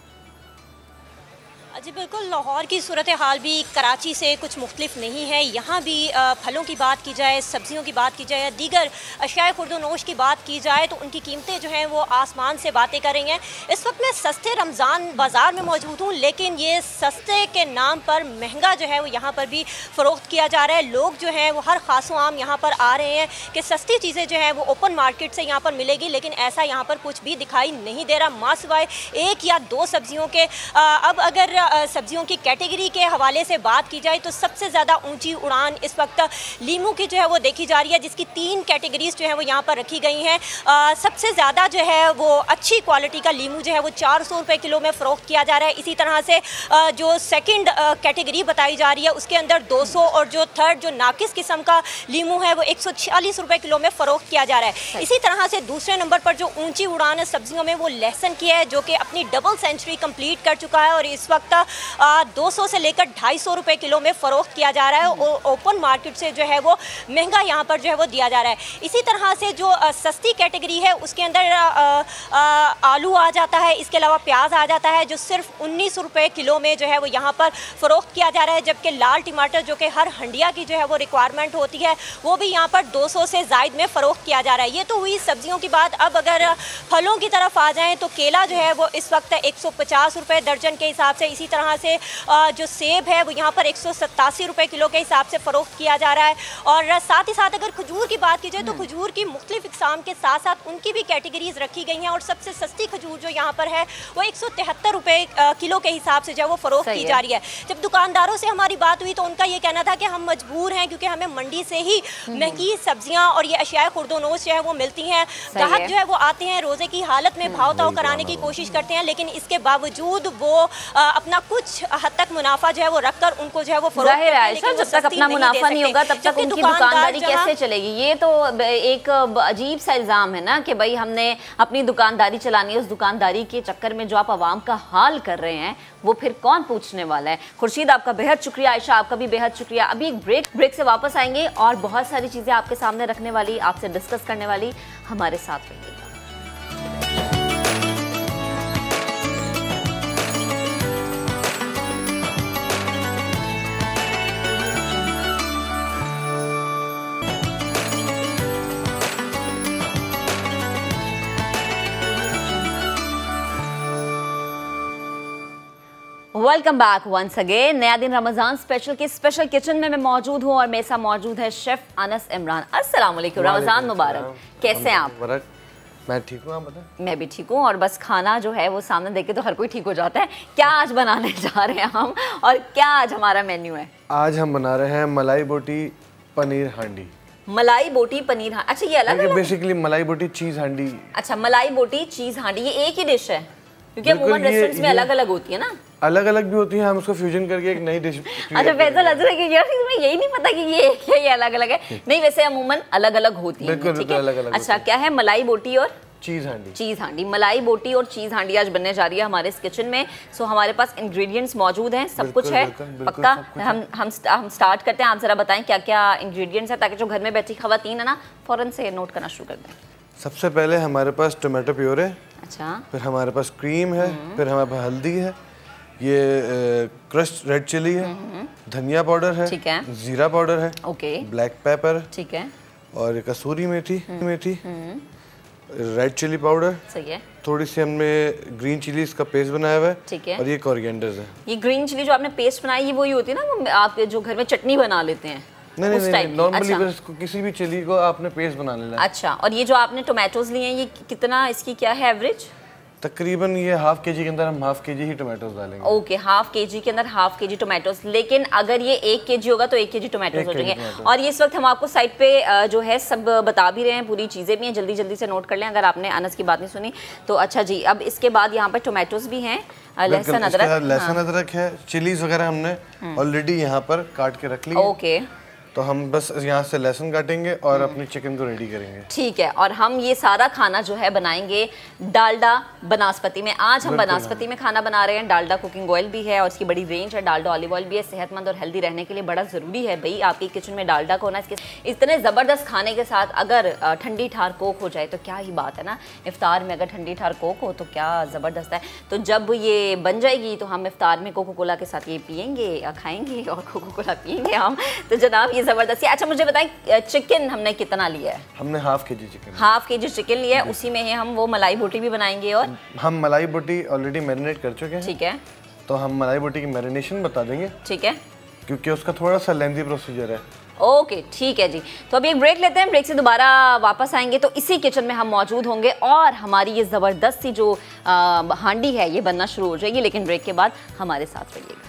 जी बिल्कुल, लाहौर की सूरत हाल भी कराची से कुछ मुख्तलिफ नहीं है। यहाँ भी फलों की बात की जाए, सब्जियों की बात की जाए, दीगर अशियाए खुर्दोनोश की बात की जाए तो उनकी कीमतें जो हैं वो आसमान से बातें कर रही हैं। इस वक्त मैं सस्ते रमज़ान बाज़ार में मौजूद हूँ, लेकिन ये सस्ते के नाम पर महंगा जो है वो यहाँ पर भी फ़रोख्त किया जा रहा है। लोग जो हैं वो हर खासो आम यहाँ पर आ रहे हैं कि सस्ती चीज़ें जो हैं वो ओपन मार्केट से यहाँ पर मिलेगी, लेकिन ऐसा यहाँ पर कुछ भी दिखाई नहीं दे रहा, माँ सिवाय एक या दो सब्जियों के। अब अगर सब्जियों की कैटेगरी के हवाले से बात की जाए तो सबसे ज़्यादा ऊंची उड़ान इस वक्त लीमू की जो है वो देखी जा रही है, जिसकी तीन कैटेगरीज जो है वो यहाँ पर रखी गई हैं। सबसे ज़्यादा जो है वो अच्छी क्वालिटी का लीमू जो है वो चार सौ रुपये किलो में फ़रोख्त किया जा रहा है। इसी तरह से आ, जो सेकंड कैटेगरी बताई जा रही है उसके अंदर दो सौ और जो थर्ड जो नाकिस किस्म का लीमू है वो एक सौ छियालीस रुपये किलो में फ़रोख्त किया जा रहा है। इसी तरह से दूसरे नंबर पर जो ऊँची उड़ान है सब्जियों में वो लहसुन की है, जो कि अपनी डबल सेंचुरी कंप्लीट कर चुका है और इस वक्त दो सौ से लेकर ढाई सौ रुपये किलो में फ़रोख्त किया जा रहा है और ओपन मार्केट से जो है वो महंगा यहाँ पर जो है वो दिया जा रहा है। इसी तरह से जो आ, सस्ती कैटेगरी है उसके अंदर आ, आ, आलू आ जाता है, इसके अलावा प्याज आ जाता है जो सिर्फ उन्नीस रुपये किलो में जो है वो यहाँ पर फ़रोख्त किया जा रहा है, जबकि लाल टमाटर जो कि हर हंडिया की जो है वो रिक्वायरमेंट होती है वो भी यहाँ पर दो सौ से ज़ायद में फ़रोख्त किया जा रहा है। ये तो हुई सब्जियों की बात। अब अगर फलों की तरफ आ जाएँ तो केला जो है वो इस वक्त एक सौ पचास रुपये दर्जन के हिसाब से, इसी तरह से जो सेब है वो यहाँ पर एक सौ सत्तासी रुपये किलो के हिसाब से फ़रोख्त किया जा रहा है। और साथ ही साथ अगर खजूर की बात की जाए तो खजूर की मुख्तलिफ इक़साम के साथ साथ उनकी भी कैटेगरीज रखी गई हैं और सबसे सस्ती खजूर जो यहाँ पर है वो एक सौ तिहत्तर रुपये किलो के हिसाब से जो है वो फ़रोख्त की जा रही है। जब दुकानदारों से हमारी बात हुई तो उनका ये कहना था कि हम मजबूर हैं क्योंकि हमें मंडी से ही महंगी सब्जियाँ और ये अशियाए खुर्दोनोश जो है वो मिलती हैं। ग्राहक जो है वो आते हैं, रोज़े की हालत में भाव ताव कराने की कोशिश करते हैं, लेकिन इसके बावजूद वो अपना कुछ हद तक मुनाफा जो है वो रखकर उनको जो है वो जाहिर है जब तक अपना मुनाफा नहीं होगा तब तक उनकी दुकानदारी कैसे चलेगी। ये तो एक अजीब सा इल्ज़ाम है ना कि भाई हमने अपनी दुकानदारी चलानी है, उस दुकानदारी के चक्कर में जो आप आवाम का हाल कर रहे हैं वो फिर कौन पूछने वाला है। खुर्शीद आपका बेहद शुक्रिया, आयशा आपका भी बेहद शुक्रिया। अभी एक ब्रेक ब्रेक से वापस आएंगे और बहुत सारी चीज़ें आपके सामने रखने वाली, आपसे डिस्कस करने वाली, हमारे साथ रहिएगा। Welcome back once again. नया दिन रमजान स्पेशल के स्पेशल किचन में मैं मौजूद हूँ और मेरे साथ मौजूद है शेफ अनस इमरान। अस्सलाम वालेकुम, रमजान मुबारक। कैसे हैं आप? मैं ठीक हूँ, आप बताएं। मैं भी ठीक हूँ और बस खाना जो है वो सामने देख के तो हर कोई ठीक हो जाता है। क्या आज बनाने जा रहे हैं हम और क्या आज हमारा मेन्यू है? आज हम बना रहे हैं मलाई बोटी पनीर हांडी। मलाई बोटी पनीर हांडी, अच्छा ये अलग है? बेसिकली मलाई बोटी चीज़ हांडी। अच्छा, मलाई बोटी चीज़ हांडी, ये एक ही डिश है? क्योंकि अमूमन रेस्टोरेंट्स में अलग अलग होती है ना, अलग अलग भी होती है, हम उसको फ्यूजन करके एक नई डिश। अच्छा फैसल हंस रहे कि यार इसमें यही नहीं पता कि ये ये, ये अलग अलग है। नहीं वैसे अमूमन अलग अलग होती है, ठीक है। अच्छा क्या है, मलाई बोटी और चीज़ हांडी। चीज़ हांडी, मलाई बोटी और चीज़ हांडी आज बनने जा रही है हमारे इस किचन में। सो हमारे पास इंग्रेडिएंट्स मौजूद हैं, सब कुछ है पक्का। हम हम हम स्टार्ट करते हैं, आप ज़रा बताएं क्या क्या इंग्रेडिएंट्स हैं ताकि जो घर में बैठी खवातीन है ना फ़ौरन से नोट करना शुरू कर दें। सबसे पहले हमारे पास टोमेटो प्योर है, अच्छा, फिर हमारे पास क्रीम है, फिर हमारे पास हल्दी है, ये क्रश्ड रेड चिली है, धनिया पाउडर है, ठीक है, जीरा पाउडर है, ओके, ब्लैक पेपर, ठीक है, और कसूरी मेथी मेथी रेड चिली पाउडर, सही है, थोड़ी सी हमने ग्रीन चिली का पेस्ट बनाया हुआ है, ठीक है, और ये कोरिएंडर है। ये ग्रीन चिली जो आपने पेस्ट बनाई है वही होती है ना, वो आप जो घर में चटनी बना लेते हैं? नहीं नहीं, नहीं नॉर्मली बस किसी भी चिली को आपने पेस्ट बना लेना है। अच्छा, और ये जो आपने टोमेटोज लिए हैं ये कितना, इसकी क्या है एवरेज? तकरीबन ये हाफ के जी के अंदर हम हाफ के जी ही टोमेटोज डालेंगे। ओके, हाफ के जी के अंदर हाफ के जी टोमेटोज, लेकिन अगर ये एक के जी होगा तो एक के जी टोमेटोज हो जाएंगे। और ये इस वक्त हम आपको साइड पे जो है सब बता भी रहे हैं, पूरी चीज़ें भी हैं, जल्दी जल्दी से नोट कर लें अगर आपने अनस की बात नहीं सुनी तो। अच्छा जी, अब इसके बाद यहाँ पर टोमेटोज भी हैं, लहसुन अदरक, लहसुन अदरक है, चिलीज वगैरह हमने ऑलरेडी यहाँ पर काट के रख ली। ओके, तो हम बस यहाँ से लहसुन काटेंगे और अपनी चिकन को रेडी करेंगे। ठीक है, और हम ये सारा खाना जो है बनाएंगे डालडा बनास्पति में। आज हम बनास्पति में खाना बना रहे हैं। डालडा कुकिंग ऑयल भी है और इसकी बड़ी रेंज है, डालडा ऑलिव ऑयल भी है। सेहतमंद और हेल्दी रहने के लिए बड़ा ज़रूरी है भाई आपके किचन में डालडा को होना। इसके इतने ज़बरदस्त खाने के साथ अगर ठंडी ठार कोक हो जाए तो क्या ही बात है ना। इफ्तार में अगर ठंडी ठार कोक हो तो क्या ज़बरदस्त है। तो जब ये बन जाएगी तो हम इफ्तार में कोको कोला के साथ ये पियेंगे या खाएंगे और कोको कोला पियेंगे हम। तो जनाब जबरदस्ती। अच्छा मुझे बताएं चिकन हमने कितना लिया है? हमने हाफ के जी चिकन हाफ के जी चिकन लिया है, उसी में ही हम वो मलाई बोटी भी बनाएंगे। और हम मलाई बोटी ऑलरेडी मैरिनेट कर चुके हैं। ठीक है, तो हम मलाई बोटी की मैरिनेशन बता देंगे। ठीक है, क्योंकि उसका थोड़ा सा लेंथी प्रोसीजर है। ओके ठीक है जी। तो अभी एक ब्रेक लेते हैं, ब्रेक से दोबारा वापस आएंगे तो इसी किचन में हम मौजूद होंगे और हमारी ये ज़बरदस्त सी जो आ, हांडी है ये बनना शुरू हो जाएगी। लेकिन ब्रेक के बाद हमारे साथ रहिएगा।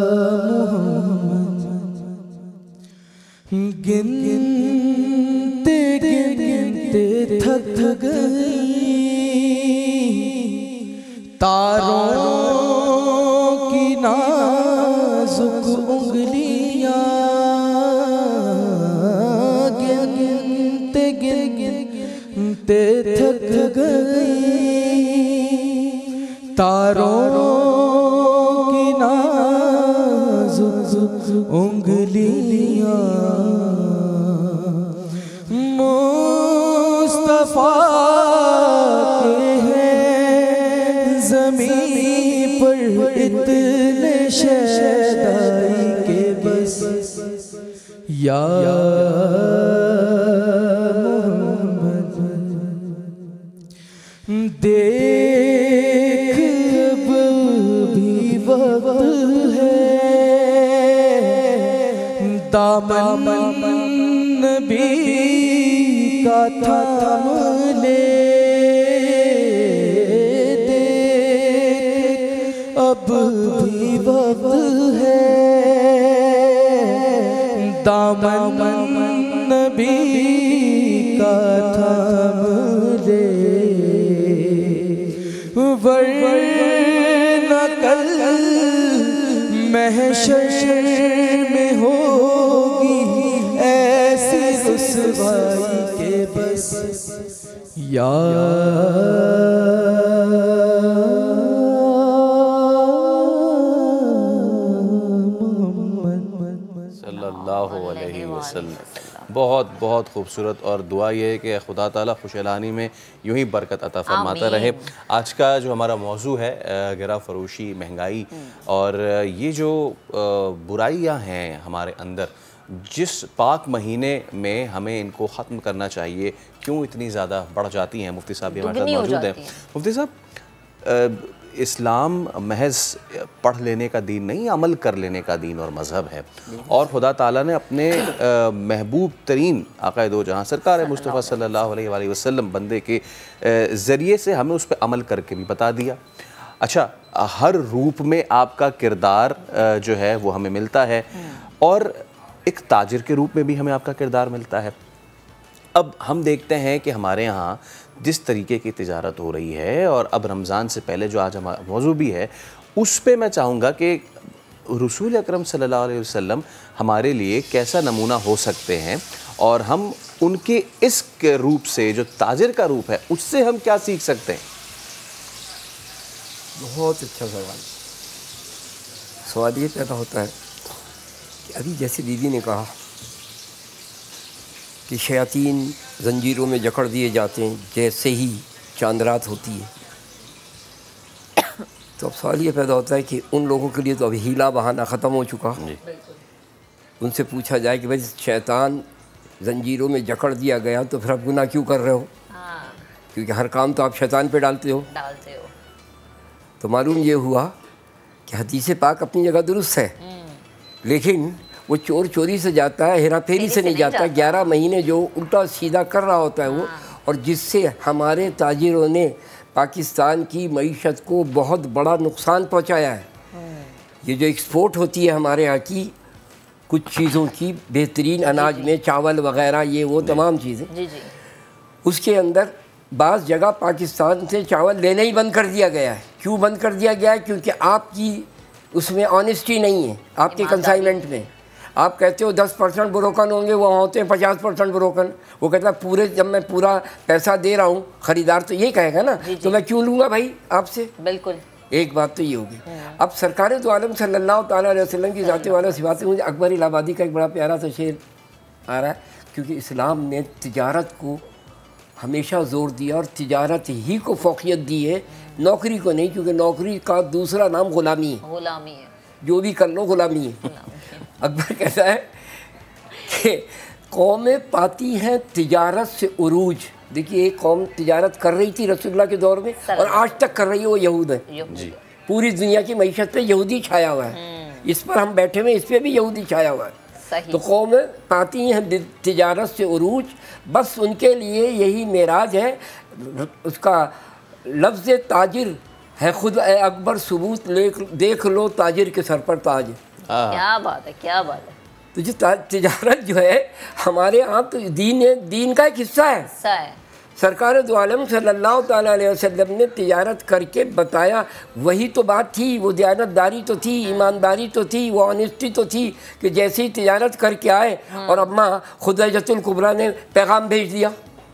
गिनते थक गई तारों की नाजुक उंगलियां गिनते गिनते थक गई तारों की नाजुक उंगलियां मुस्तफा के हैं ज़मीन पर इतने शहदाई के बस या मोहम्मद देख अब भी वक्त है दामन नबी का थाम ले दे अब भी वक्त है दामन नबी का थाम ले वरना कल महशर में होगी ऐसी रुसवाई के बस या सल्लल्लाहु अलैहि वसल्लम। बहुत बहुत खूबसूरत, और दुआ ये है कि खुदा ताला खुशहाली में यूं ही बरकत अता फरमाता रहे। आज का जो हमारा मौजू है गिरा फरोशी, महंगाई, और ये जो बुराइयां हैं हमारे अंदर, जिस पाक महीने में हमें इनको ख़त्म करना चाहिए, क्यों इतनी ज़्यादा बढ़ जाती हैं। मुफ्ती साहब भी हमारे साथ मौजूद हैं। मुफ्ती साहब, इस्लाम महज पढ़ लेने का दीन नहीं, अमल कर लेने का दीन और मज़हब है। और खुदा ताला ने अपने महबूब तरीन आक़ाए दो जहाँ सरकार मुस्तफ़ा सल्लल्लाहु अलैहि वसल्लम बंदे के ज़रिए से हमें उस पर अमल करके भी बता दिया। अच्छा, हर रूप में आपका किरदार जो है वो हमें मिलता है, और एक ताजिर के रूप में भी हमें आपका किरदार मिलता है। अब हम देखते हैं कि हमारे यहाँ जिस तरीके की तिजारत हो रही है, और अब रमज़ान से पहले जो आज हमारा मौजू भी है, उस पे मैं चाहूँगा कि रसूल अकरम सल्लल्लाहु अलैहि वसल्लम हमारे लिए कैसा नमूना हो सकते हैं, और हम उनके इस रूप से, जो ताजिर का रूप है, उससे हम क्या सीख सकते हैं। बहुत अच्छा सवाल। सवाल ये पैदा होता है कि अभी जैसे दीदी ने कहा कि शयातीन जंजीरों में जकड़ दिए जाते हैं जैसे ही चांद रात होती है, तो अब सवाल ये पैदा होता है कि उन लोगों के लिए तो अभी हीला बहाना ख़त्म हो चुका। उनसे पूछा जाए कि भाई शैतान जंजीरों में जकड़ दिया गया तो फिर आप गुनाह क्यों कर रहे हो? हाँ। क्योंकि हर काम तो आप शैतान पे डालते हो डालते हो तो मालूम ये हुआ कि हदीस पाक अपनी जगह दुरुस्त है, लेकिन वो चोर चोरी से जाता है, हेरा फेरी से नहीं जाता। ग्यारह महीने जो उल्टा सीधा कर रहा होता है वो, और जिससे हमारे ताजिरों ने पाकिस्तान की मईशत को बहुत बड़ा नुकसान पहुंचाया है। ये जो एक्सपोर्ट होती है हमारे यहाँ की कुछ चीज़ों की, बेहतरीन अनाज में चावल वगैरह, ये वो तमाम चीज़ें, उसके अंदर बाज़ जगह पाकिस्तान से चावल लेना ही बंद कर दिया गया है। क्यों बंद कर दिया गया है? क्योंकि आपकी उसमें ऑनेस्टी नहीं है, आपके कंसाइनमेंट में। आप कहते हो दस परसेंट ब्रोकन होंगे, वहाँ होते हैं पचास परसेंट ब्रोकन। वो कहता है पूरे, जब मैं पूरा पैसा दे रहा हूँ, ख़रीदार तो ये कहेगा ना, तो मैं क्यों लूँगा भाई आपसे। बिल्कुल, एक बात तो ये होगी। अब सरकार दो आलम सल्लल्लाहु ताला अलैहि वसल्लम की ज़ात वाला सिफात से मुझे अकबर इलाहाबादी का एक बड़ा प्यारा सा शेर आ रहा है, क्योंकि इस्लाम ने तिजारत को हमेशा ज़ोर दिया, और तिजारत ही को फ़ौक़ियत दी है, नौकरी को नहीं, क्योंकि नौकरी का दूसरा नाम ग़ुलामी है। ग़ुलामी है, जो भी कर लो ग़ुलामी है। अकबर कहता है कि कौमें पाती हैं तिजारत से उरूज। देखिए, एक कौम तिजारत कर रही थी रसूलुल्लाह के दौर में, और आज तक कर रही है, वो यहूद है। जी। पूरी दुनिया की मईशत पे यहूदी छाया हुआ है, इस पर हम बैठे हुए, इस पर भी यहूदी छाया हुआ है। तो कौमें पाती हैं तिजारत से उरूज, बस उनके लिए यही मेराज है। उसका लफ्ज़ ताजिर है खुद ए अकबर सबूत ले, देख लो ताजिर के सर पर ताज। क्या बात है, क्या बात है। तो जो तिजारत जो है हमारे यहाँ, तो दीन है, दीन का एक हिस्सा है, है। सरकार दो आलम सल्लल्लाहु ताला अलैहि वसल्लम ने तिजारत करके बताया, वही तो बात थी, वो दयानतदारी तो थी, ईमानदारी तो थी, वो ऑनेस्टी तो थी कि जैसे ही तिजारत करके आए और अम्मा खुदैजतुल कुबरा ने पैगाम भेज दिया।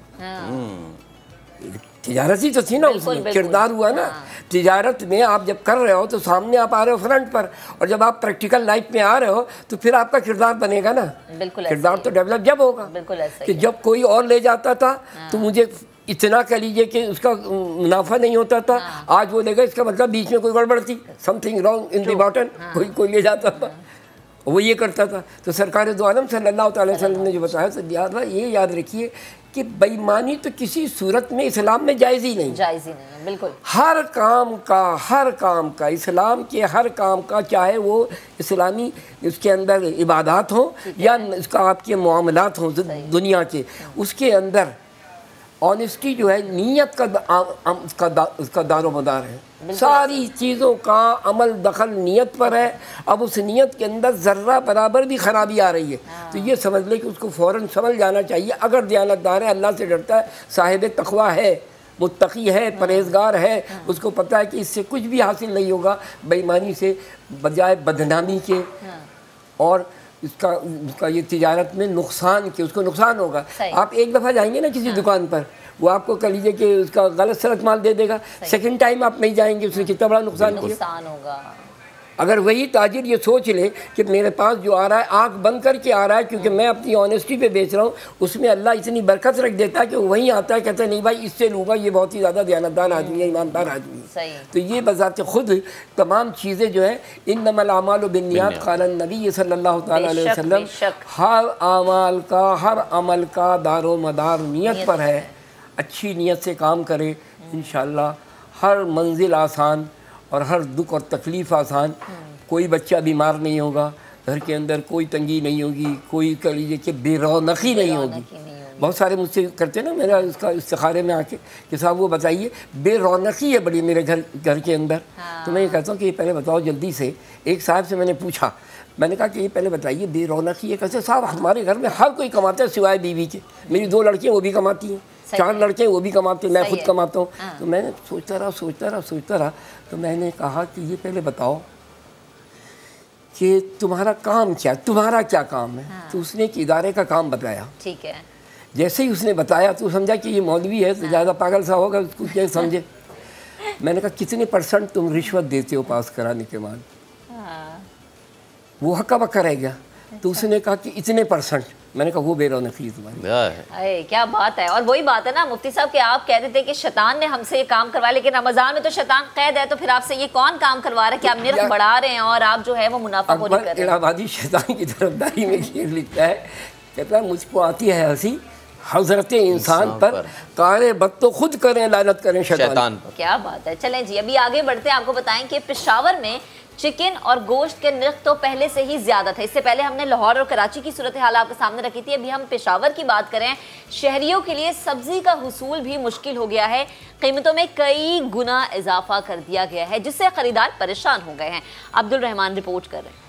तिजारत ही तो थी ना, उसमें किरदार हुआ ना। तिजारत में आप जब कर रहे हो तो सामने आप आ रहे हो फ्रंट पर, और जब आप प्रैक्टिकल लाइफ में आ रहे हो तो फिर आपका किरदार बनेगा ना। बिल्कुल किरदार तो डेवलप जब होगा। बिल्कुल ऐसा कि जब कोई और ले जाता था तो मुझे इतना कह लीजिए कि उसका मुनाफा नहीं होता था, आज वो लेगा इसका मतलब बीच में कोई गड़बड़ थी, something wrong in the bottom, कोई कोई ले जाता था, वो ये करता था। तो सरकार दो आलम सल्लल्लाहु अलैहि वसल्लम ने जो बताया तो याद ये याद रखिए कि बेईमानी तो किसी सूरत में इस्लाम में जायज़ ही नहीं, जायज़ ही नहीं है, बिल्कुल। हर काम का हर काम का इस्लाम के हर काम का, चाहे वो इस्लामी उसके अंदर इबादत हो या इसका आपके मामलात हों दुनिया के, उसके अंदर ऑनेस्टी जो है नीयत का आ, आ, उसका दा, उसका दारो मदार है। सारी चीज़ों का अमल दखल नीयत पर है। अब उस नीयत के अंदर ज़र्रा बराबर भी ख़राबी आ रही है तो ये समझ ले कि उसको फ़ौरन समझ जाना चाहिए। अगर दयानतदार है, अल्लाह से डरता है, साहिब तक़वा है, मुत्तकी है, परहेज़गार है, उसको पता है कि इससे कुछ भी हासिल नहीं होगा बेईमानी से, बजाय बदनामी के और इसका उसका ये तिजारत में नुकसान के, उसको नुकसान होगा। आप एक दफ़ा जाएंगे ना किसी दुकान पर, वो आपको कह लीजिए कि उसका गलत सलत माल दे देगा, सेकंड टाइम आप नहीं जाएंगे, उसने कितना बड़ा नुकसान किया। नुकसान होगा। अगर वही ताजिर ये सोच ले कि मेरे पास जो आ रहा है आँख बंद करके आ रहा है क्योंकि मैं अपनी ऑनेस्टी पे बेच रहा हूँ, उसमें अल्लाह इतनी बरकत रख देता है कि वहीं आता है, कहता है नहीं भाई इससे लूँगा, ये बहुत ही ज़्यादा दयानतदार आदमी है, ईमानदार आदमी है। तो ये बज़ाते खुद तमाम चीज़ें जो है इन्नमल आमालु बिन्नियात क़ाल नबी सल्लल्लाहु ताला अलैहि वसल्लम, हर आमाल का हर अमल का दारो मदार नीयत पर है। अच्छी नीयत से काम करे, इंशाअल्लाह हर मंजिल आसान और हर दुख और तकलीफ़ आसान। कोई बच्चा बीमार नहीं होगा, घर के अंदर कोई तंगी नहीं होगी, कोई कह लीजिए कि बेरौनकी नहीं होगी। बहुत सारे मुझसे करते हैं ना मेरा इसका इस्तिखारे में आके कि साहब वो बताइए बेरौनकी है बड़ी मेरे घर घर के अंदर। हाँ। तो मैं ये कहता हूँ कि ये पहले बताओ जल्दी से। एक साहब से मैंने पूछा, मैंने कहा कि ये पहले बताइए बेरौनकी है कैसे? साहब हमारे घर में हर कोई कमाता है सिवाय बीवी के। मेरी दो लड़कियाँ वो भी कमाती हैं, चार लड़के वो भी कमाते, मैं खुद कमाता हूँ। हाँ। तो मैंने सोचता रहा सोचता रहा सोचता रहा तो मैंने कहा कि ये पहले बताओ कि तुम्हारा काम क्या, तुम्हारा क्या काम है? हाँ। तो उसने एक इदारे का काम बताया। ठीक है। जैसे ही उसने बताया तो समझा कि ये मौलवी है तो ज़्यादा पागल सा होगा, उसको क्या समझे। मैंने कहा कितने परसेंट तुम रिश्वत देते हो पास कराने के बाद? हाँ। वो हक्का बक्का रह गया। तो उसने कहा कि इतने परसेंट। मैंने कहा वो बेरौनकी तुम्हारी। अरे क्या बात है। और वही बात है ना मुफ्ती साहब कि आप कह रहे थे कि शैतान ने हमसे ये काम करवाया, लेकिन रमजान में तो शैतान कैद है, तो फिर आपसे ये कौन काम करवा रहा है कि आप निर्ख बढ़ा रहे हैं और आप जो है वो मुनाफा खोरी कर रहे हैं। इलाहाबादी शैतान की तरफदारी में शेर लिखता है, कहता है मुझको आती है हंसी हजरत इंसान पर, कारे बद तो खुद करें लानत करें शैतान पर। क्या बात है। चलें जी अभी आगे बढ़ते हैं। आपको बताएं कि पेशावर में चिकन और गोश्त के नर्ख तो पहले से ही ज़्यादा था। इससे पहले हमने लाहौर और कराची की सूरत हाल आपके सामने रखी थी। अभी हम पेशावर की बात करें, शहरियों के लिए सब्जी का हुसूल भी मुश्किल हो गया है। कीमतों में कई गुना इजाफा कर दिया गया है जिससे खरीदार परेशान हो गए हैं। अब्दुल रहमान रिपोर्ट कर रहे हैं।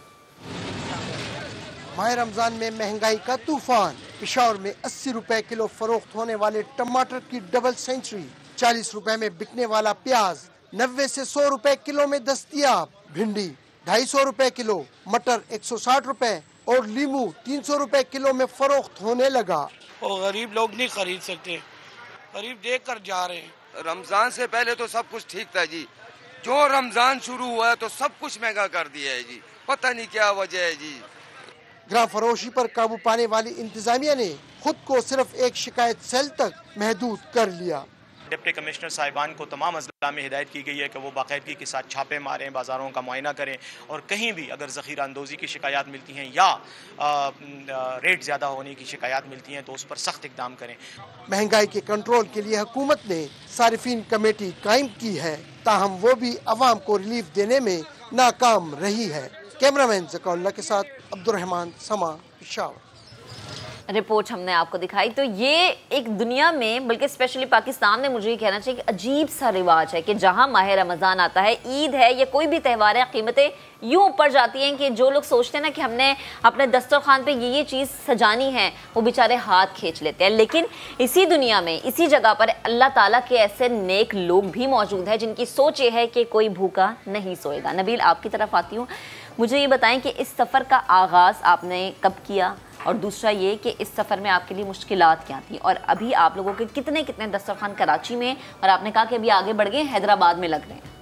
माह रमजान में महंगाई का तूफान। पेशावर में अस्सी रुपए किलो फरोख्त होने वाले टमाटर की डबल सेंचुरी, चालीस रुपए में बिकने वाला प्याज नब्बे से सौ रुपए किलो में दस्तयाब, भिंडी ढाई सौ रुपए किलो, मटर एक सौ साठ रुपए और लीमू तीन सौ रुपए किलो में फरोख्त होने लगा। और गरीब लोग नहीं खरीद सकते, गरीब देख कर जा रहे हैं। रमजान से पहले तो सब कुछ ठीक था जी, जो रमजान शुरू हुआ है तो सब कुछ महंगा कर दिया है जी, पता नहीं क्या वजह है जी। ग्राम फरोशी पर काबू पाने वाली इंतजामिया ने खुद को सिर्फ एक शिकायत सेल तक महदूद कर लिया। डिप्टी कमिश्नर साहिबान को तमाम अजला में हिदायत की गई है कि वो बाकायदगी के साथ छापे मारें, बाज़ारों का मुआयना करें और कहीं भी अगर ज़ख़ीरा अंदोज़ी की शिकायत मिलती हैं या आ, आ, रेट ज़्यादा होने की शिकायत मिलती हैं तो उस पर सख्त इक़दाम करें। महंगाई के कंट्रोल के लिए हुकूमत ने सारिफीन कमेटी कायम की है, ताहम वो भी अवाम को रिलीफ देने में नाकाम रही है। कैमरामैन ज़काउल्लाह के साथ अब्दुल रहमान, समा, पेशावर। रिपोर्ट हमने आपको दिखाई। तो ये एक दुनिया में, बल्कि स्पेशली पाकिस्तान में, मुझे ये कहना चाहिए कि अजीब सा रिवाज है कि जहाँ माह रमज़ान आता है, ईद है या कोई भी त्यौहार है, कीमतें यूँ ऊपर जाती हैं कि जो लोग सोचते हैं ना कि हमने अपने दस्तरखान पे ये ये चीज़ सजानी है, वो बेचारे हाथ खींच लेते हैं। लेकिन इसी दुनिया में, इसी जगह पर अल्लाह ताला के ऐसे नेक लोग भी मौजूद हैं जिनकी सोच ये है कि कोई भूखा नहीं सोएगा। नबील, आपकी तरफ आती हूँ, मुझे ये बताएं कि इस सफ़र का आगाज़ आपने कब किया, और दूसरा ये कि इस सफ़र में आपके लिए मुश्किलात क्या थी, और अभी आप लोगों के कितने कितने दस्तरखान कराची में, और आपने कहा कि अभी आगे बढ़ गए हैदराबाद में लग रहे हैं।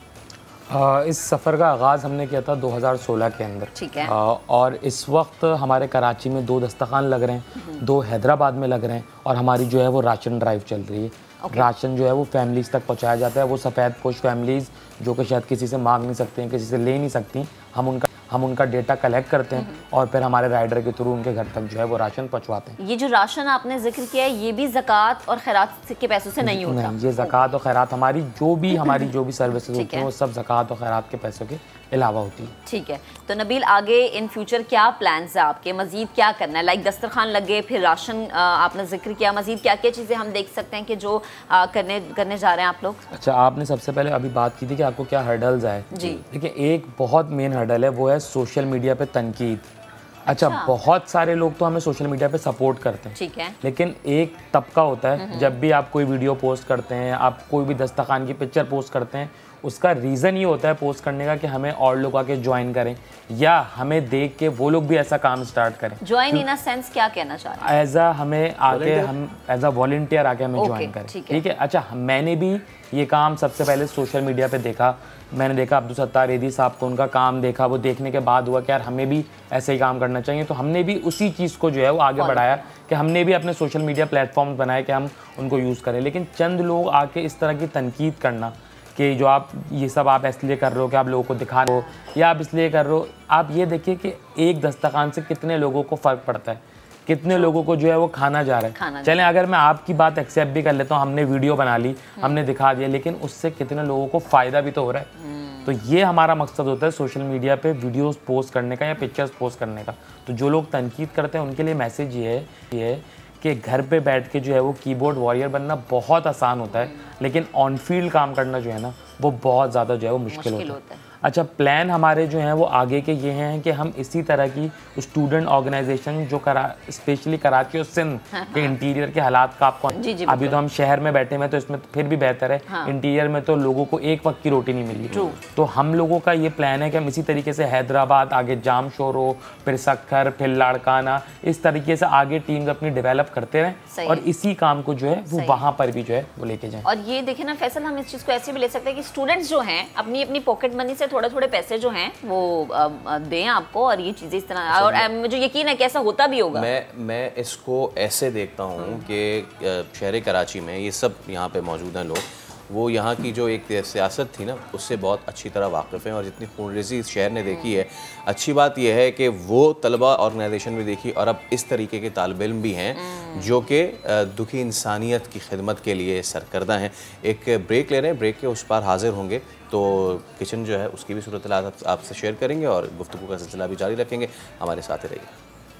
आ, इस सफ़र का आगाज़ हमने किया था दो हज़ार सोलह के अंदर। ठीक है। आ, और इस वक्त हमारे कराची में दो दस्तरखान लग रहे हैं, दो हैदराबाद में लग रहे हैं, और हमारी जो है वो राशन ड्राइव चल रही है। okay. राशन जो है वो फैमिलीज़ तक पहुंचाया जाता है। वो सफ़ेद पोश फैमिलीज़ जो कि शायद किसी से मांग नहीं सकती हैं, किसी से ले नहीं सकती, हम उनका हम उनका डेटा कलेक्ट करते हैं और फिर हमारे राइडर के थ्रू उनके घर तक जो है वो राशन पहुंचवाते हैं। ये जो राशन आपने जिक्र किया है, ये भी ज़कात और खैरात के पैसों से नहीं होता? नहीं, ये ज़कात और खैरात हमारी जो भी हमारी जो भी सर्विसेज होती हैं वो सब ज़कात और खैरात के पैसों के अलावा होती है। ठीक है। तो नबील, आगे इन फ्यूचर क्या प्लान्स है आपके, मज़ीद क्या करना है? लाइक दस्तरखान लगे, फिर राशन आपने जिक्र किया, मज़ीद क्या क्या चीज़ें हम देख सकते हैं कि जो आ, करने करने जा रहे हैं आप लोग? अच्छा, आपने सबसे पहले अभी बात की थी कि आपको क्या हर्डल्स आए। जी। देखिए, एक बहुत मेन हर्डल है, वो है सोशल मीडिया पे तनकीद। अच्छा, अच्छा, बहुत सारे लोग तो हमें सोशल मीडिया पे सपोर्ट करते हैं, ठीक है, लेकिन एक तबका होता है, जब भी आप कोई वीडियो पोस्ट करते हैं, आप कोई भी दस्तरखान की पिक्चर पोस्ट करते हैं, उसका रीज़न ये होता है पोस्ट करने का कि हमें और लोग आके ज्वाइन करें या हमें देख के वो लोग भी ऐसा काम स्टार्ट करें। ज्वाइन इन अ सेंस क्या कहना चाह रहे हैं? एज अ हमें आके हम एज अ वॉलंटियर आके हमें ज्वाइन करें, ठीक है। अच्छा, मैंने भी ये काम सबसे पहले सोशल मीडिया पे देखा। मैंने देखा अब्दुल सत्तार रेदी साहब को, उनका काम देखा, वो देखने के बाद हुआ कि यार हमें भी ऐसे ही काम करना चाहिए। तो हमने भी उसी चीज़ को जो है वो आगे बढ़ाया कि हमने भी अपने सोशल मीडिया प्लेटफॉर्म्स बनाए कि हम उनको यूज़ करें। लेकिन चंद लोग आके इस तरह की तनकीद करना कि जो आप ये सब आप इसलिए कर रहे हो कि आप लोगों को दिखा रहे हो, या आप इसलिए कर रहे हो, आप ये देखिए कि एक दस्तरखान से कितने लोगों को फ़र्क पड़ता है, कितने लोगों को जो है वो खाना जा रहा है। चलें, अगर मैं आपकी बात एक्सेप्ट भी कर लेता हूँ, हमने वीडियो बना ली, हमने दिखा दिया, लेकिन उससे कितने लोगों को फ़ायदा भी तो हो रहा है। तो ये हमारा मकसद होता है सोशल मीडिया पे वीडियोस पोस्ट करने का या पिक्चर्स पोस्ट करने का। तो जो लोग तनकीद करते हैं उनके लिए मैसेज ये है ये है कि घर पे बैठ के जो है वो कीबोर्ड वॉरियर बनना बहुत आसान होता है, लेकिन ऑन फील्ड काम करना जो है ना वो बहुत ज़्यादा जो है वो मुश्किल, मुश्किल होता है। अच्छा, प्लान हमारे जो हैं वो आगे के ये हैं कि हम इसी तरह की स्टूडेंट ऑर्गेनाइजेशन जो करा स्पेशली कराची और सिंध के इंटीरियर के हालात का आपको, जी जी, अभी तो हम शहर में बैठे हैं तो इसमें फिर भी बेहतर है, हाँ। इंटीरियर में तो लोगों को एक वक्त की रोटी नहीं मिली। तो हम लोगों का ये प्लान है कि हम इसी तरीके से हैदराबाद, आगे जाम शोरो, फिर सक्खर, फिर लाड़काना, इस तरीके से आगे टीम्स अपनी डेवलप करते रहें और इसी काम को जो है वो वहाँ पर भी जो है वो लेके जाएं। और ये देखें ना फैसल, हम इस चीज़ को ऐसे भी ले सकते हैं कि स्टूडेंट्स जो हैं अपनी अपनी पॉकेट मनी से थोड़े थोड़े पैसे जो हैं वो दें आपको, और ये चीज़ें इस तरह, और मुझे यकीन है कि ऐसा होता भी होगा। मैं मैं इसको ऐसे देखता हूँ कि शहर कराची में ये सब यहाँ पे मौजूद हैं लोग, वो यहाँ की जो एक सियासत थी ना उससे बहुत अच्छी तरह वाकिफ़ हैं, और जितनी खूनरेज़ी इस शहर ने देखी है, अच्छी बात यह है कि वो तलबा ऑर्गेनाइजेशन भी देखी और अब इस तरीके के तालिब इल्म भी हैं जो कि दुखी इंसानियत की खिदमत के लिए सरकर्दा हैं। एक ब्रेक ले रहे हैं, ब्रेक के उस पार हाजिर होंगे तो किचन जो है उसकी भी सूरत हाल आपसे शेयर करेंगे और गुफ्तगू का सिलसिला भी जारी रखेंगे। हमारे साथ ही रहिए।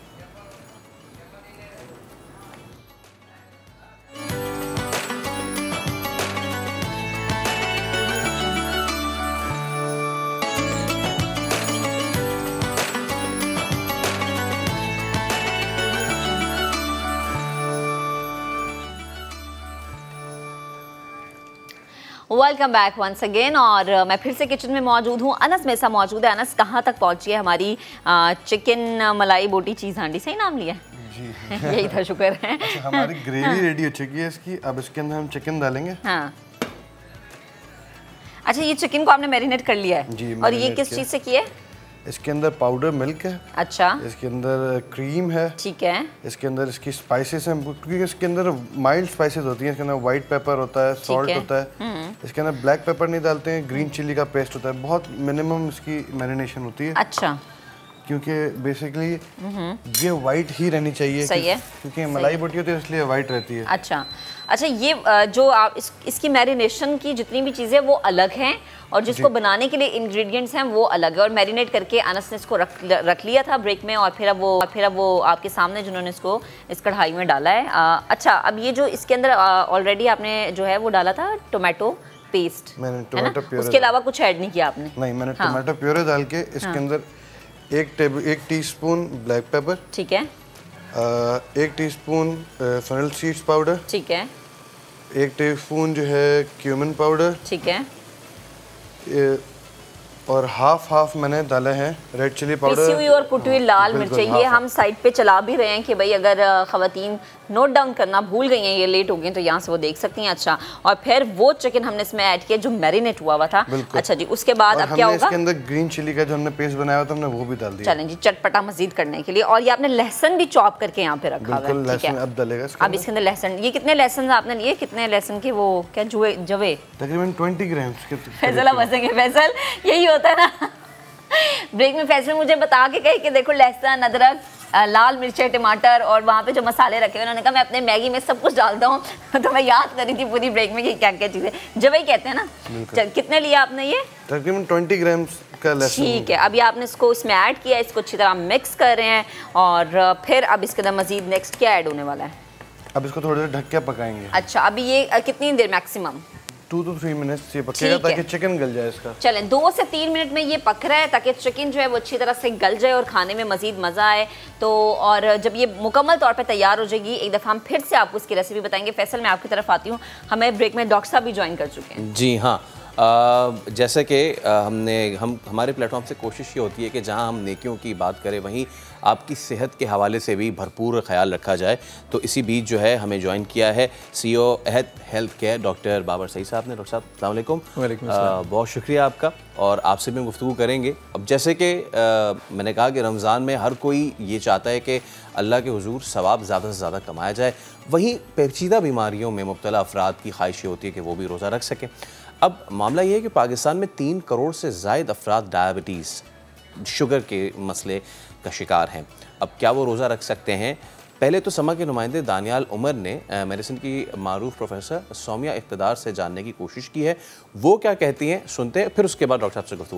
वेलकम बैक वंस अगेन, और uh, मैं फिर से किचन में मौजूद हूँ। अनस मेरे साथ मौजूद है। अनस, कहाँ तक पहुँची है हमारी चिकन मलाई बोटी चीज़ हांडी? सही नाम लिया जी यही था, शुक्र है। अच्छा, हमारी ग्रेवी रेडी हो चुकी है इसकी। अब इसके अंदर हम चिकन डालेंगे। हाँ, अच्छा, ये चिकन को आपने मैरिनेट कर लिया है जी, और ये किस चीज़ से किया है? इसके अंदर पाउडर मिल्क है, अच्छा, इसके अंदर क्रीम है, ठीक है, इसके अंदर इसकी स्पाइसेस हैं, क्योंकि इसके अंदर माइल्ड स्पाइसेस होती हैं। इसके अंदर वाइट पेपर होता है, सॉल्ट होता है, इसके अंदर ब्लैक पेपर नहीं डालते हैं, ग्रीन चिली का पेस्ट होता है, बहुत मिनिमम इसकी मैरिनेशन होती है। अच्छा, क्योंकि बेसिकली ये वाइट ही रहनी चाहिए। सही है, क्योंकि मलाई बोटी होती है इसलिए वाइट रहती है। अच्छा अच्छा, ये जो आप इस, इसकी मैरिनेशन की जितनी भी चीज़ें वो अलग हैं और जिसको बनाने के लिए इंग्रेडिएंट्स हैं वो अलग है। और मैरिनेट करके अनस ने इसको रख रख लिया था ब्रेक में और फिर अब वो फिर अब वो आपके सामने जिन्होंने इसको इस कढ़ाई में डाला है। आ, अच्छा, अब ये जो इसके अंदर ऑलरेडी आपने जो है वो डाला था टोमेटो पेस्ट, मैंने टोमेटो प्योरे, उसके अलावा कुछ ऐड नहीं किया आपने? नहीं, मैंने हाँ। टोमेटो प्योरे डाल के इसके हाँ। अंदर एक टेबल एक टीस्पून ब्लैक पेपर, ठीक है, आ, एक टीस्पून फेनल सीड्स पाउडर, ठीक है, एक टीस्पून जो है क्यूमिन पाउडर, ठीक है, और हाफ हाफ मैंने डाला है रेड चिली पाउडर, पिसी हुई और कुटी हुई लाल मिर्चें। ये हम साइड पे चला भी रहे हैं कि भाई अगर ख़वातीन नोट डाउन करना भूल गई हैं, ये लेट हो गई तो यहाँ से वो देख सकती हैं। अच्छा, और फिर वो चिकन हमने इसमें ऐड किया जो मैरिनेट हुआ हुआ था। अच्छा जी, उसके बाद अब क्या होगा? इसके अंदर ग्रीन चिली का जो हमने पेस्ट बनाया हुआ था हमने वो भी डाल दिया। चलें जी, चटपटा मजीद करने के लिए। और ये आपने लहसुन भी चॉप करके यहाँ पे रखा हुआ है, ठीक है? अब डलेगा अब इसके अंदर लहसुन। ये कितने लहसुन आपने लिए? कितने लहसुन के वो क्या जुए जवे? तकरीबन ट्वेंटी ग्राम। फैसल आप हंसेंगे, फैसल यही होता है ना ब्रेक में फैसल मुझे बता के कहे कि देखो लहसुन, अदरक, लाल मिर्चें, टमाटर और वहाँ पे जो मसाले रखे हुए, उन्होंने कहा मैं अपने मैगी में सब कुछ डालता हूँ तो मैं याद करी थी पूरी ब्रेक में कि क्या क्या चीज़ें जब ही कहते हैं ना। कितने लिया आपने ये? तकरीबन ट्वेंटी ग्राम का लहसुन। ठीक है, अभी आपने इसको इसमें ऐड किया, इसको अच्छी तरह मिक्स कर रहे हैं और फिर अब इसके अंदर मजीद नेक्स्ट क्या ऐड होने वाला है? अब इसको थोड़ी देर ढक के पकाएंगे। अच्छा, अभी ये कितनी देर maximum? Two two three minutes ये पकेगा ताकि चिकन गल जाए इसका। चलें, दो से तीन मिनट में ये पक रहा है ताकि चिकन जो है वो अच्छी तरह से गल जाए और खाने में मज़ीद मज़ा आए। तो और जब ये मुकम्मल तौर पे तैयार हो जाएगी एक दफ़ा हम फिर से आपको इसकी रेसिपी बताएंगे। फैसल, मैं आपकी तरफ आती हूँ, हमें ब्रेक में डॉक्टर साहब भी ज्वाइन कर चुके हैं। जी हाँ, आ, जैसे कि हमने हम हमारे प्लेटफॉर्म से कोशिश ये होती है कि जहां हम नेकियों की बात करें वहीं आपकी सेहत के हवाले से भी भरपूर ख्याल रखा जाए। तो इसी बीच जो है हमें ज्वाइन किया है C O Ahad health care doctor Babar Saeed साहब ने। डॉक्टर साहब अस्सलाम वालेकुम। वालेकुम अस्सलाम। बहुत शुक्रिया आपका और आपसे भी गुफ्तगू करेंगे। अब जैसे कि मैंने कहा कि रमज़ान में हर कोई ये चाहता है कि अल्लाह के हुजूर सवाब ज़्यादा से ज़्यादा कमाया जाए, वहीं पेचीदा बीमारियों में मुब्तला अफराद की ख्वाहिश ये होती है कि वो भी रोज़ा रख सकें। अब मामला ये है कि पाकिस्तान में तीन करोड़ से ज़ायद अफराद डायबिटीज़, शुगर के मसले का शिकार हैं। अब क्या वो रोज़ा रख सकते हैं? पहले तो समा के नुमाइंदे दानियाल उमर ने मेडिसिन की मारूफ प्रोफेसर सौम्या इक़्तिदार से जानने की कोशिश की है, वो क्या कहती हैं सुनते हैं, फिर उसके बाद डॉक्टर साहब से गुफ्तगू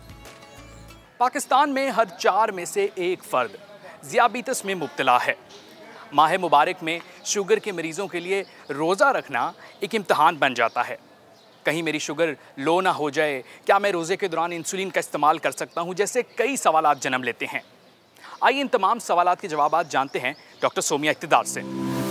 करेंगे। पाकिस्तान में हर चार में से एक फ़र्द ज़ियाबीतस में मुब्तला है। माह मुबारक में शुगर के मरीज़ों के लिए रोज़ा रखना एक इम्तहान बन जाता है। कहीं मेरी शुगर लो ना हो जाए, क्या मैं रोज़े के दौरान इंसुलिन का इस्तेमाल कर सकता हूँ, जैसे कई सवालात जन्म लेते हैं। आइए इन तमाम सवालात के जवाब जानते हैं डॉक्टर सौम्या इक़्तिदार से।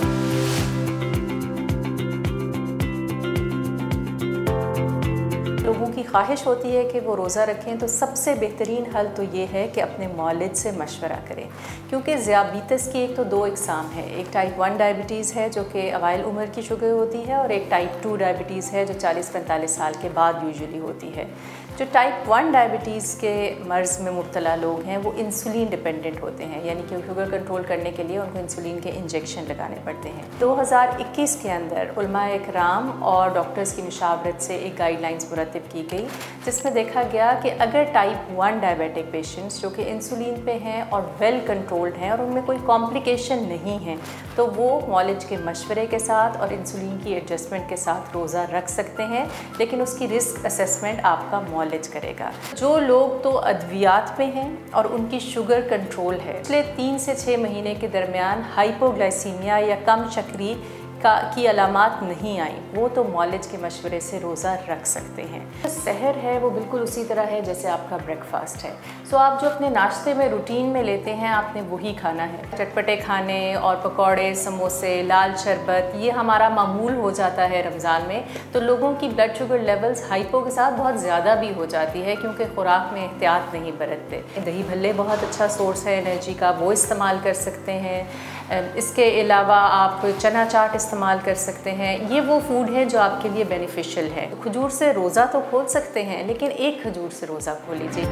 लोगों की ख्वाहिश होती है कि वो रोज़ा रखें, तो सबसे बेहतरीन हल तो ये है कि अपने मौलिद से मशवरा करें, क्योंकि ज़ियाबीतस की एक तो दो इकसाम है। एक टाइप वन डायबिटीज़ है जो कि अवाइल उम्र की शुगर होती है, और एक टाइप टू डायबिटीज़ है जो चालीस पैंतालीस साल के बाद यूजुअली होती है। जो टाइप वन डायबिटीज़ के मर्ज़ में मुब्तला लोग हैं वो इंसुलिन डिपेंडेंट होते हैं, यानी कि शुगर कंट्रोल करने के लिए उनको इंसुलिन के इंजेक्शन लगाने पड़ते हैं। दो हज़ार इक्कीस के अंदर उलमाए इकराम और डॉक्टर्स की मुशावरत से एक गाइडलाइंस मुरतब की गई, जिसमें देखा गया कि अगर टाइप वन डायबिटिक पेशेंट्स जो कि इंसुलिन पे हैं और वेल कंट्रोल्ड हैं और उनमें कोई कॉम्प्लिकेशन नहीं है, तो वो मौलिज के मशवरे के साथ और इंसुलिन की एडजस्टमेंट के साथ रोज़ा रख सकते हैं, लेकिन उसकी रिस्क असेसमेंट आपका मौलिज करेगा। जो लोग तो अद्वियात पे हैं और उनकी शुगर कंट्रोल है, पिछले तीन से छः महीने के दरमियान हाइपोग्लाइसीमिया या कम शक्री का की अलामात नहीं आई, वो तो मौलिज के मशवरे से रोज़ा रख सकते हैं। तो सहर है वो बिल्कुल उसी तरह है जैसे आपका ब्रेकफास्ट है। सो आप जो अपने नाश्ते में रूटीन में लेते हैं आपने वही खाना है। चटपटे खाने और पकौड़े, समोसे, लाल शरबत, ये हमारा मामूल हो जाता है रमज़ान में, तो लोगों की ब्लड शुगर लेवल्स हाइपो के साथ बहुत ज़्यादा भी हो जाती है क्योंकि खुराक में एहतियात नहीं बरतते। दही भल्ले बहुत अच्छा सोर्स है एनर्जी का, वो इस्तेमाल कर सकते हैं। इसके अलावा आप चना चाट इस्तेमाल कर सकते हैं। ये वो फूड है जो आपके लिए बेनिफिशियल है। खजूर से रोज़ा तो खोल सकते हैं, लेकिन एक खजूर से रोज़ा खोल लीजिए।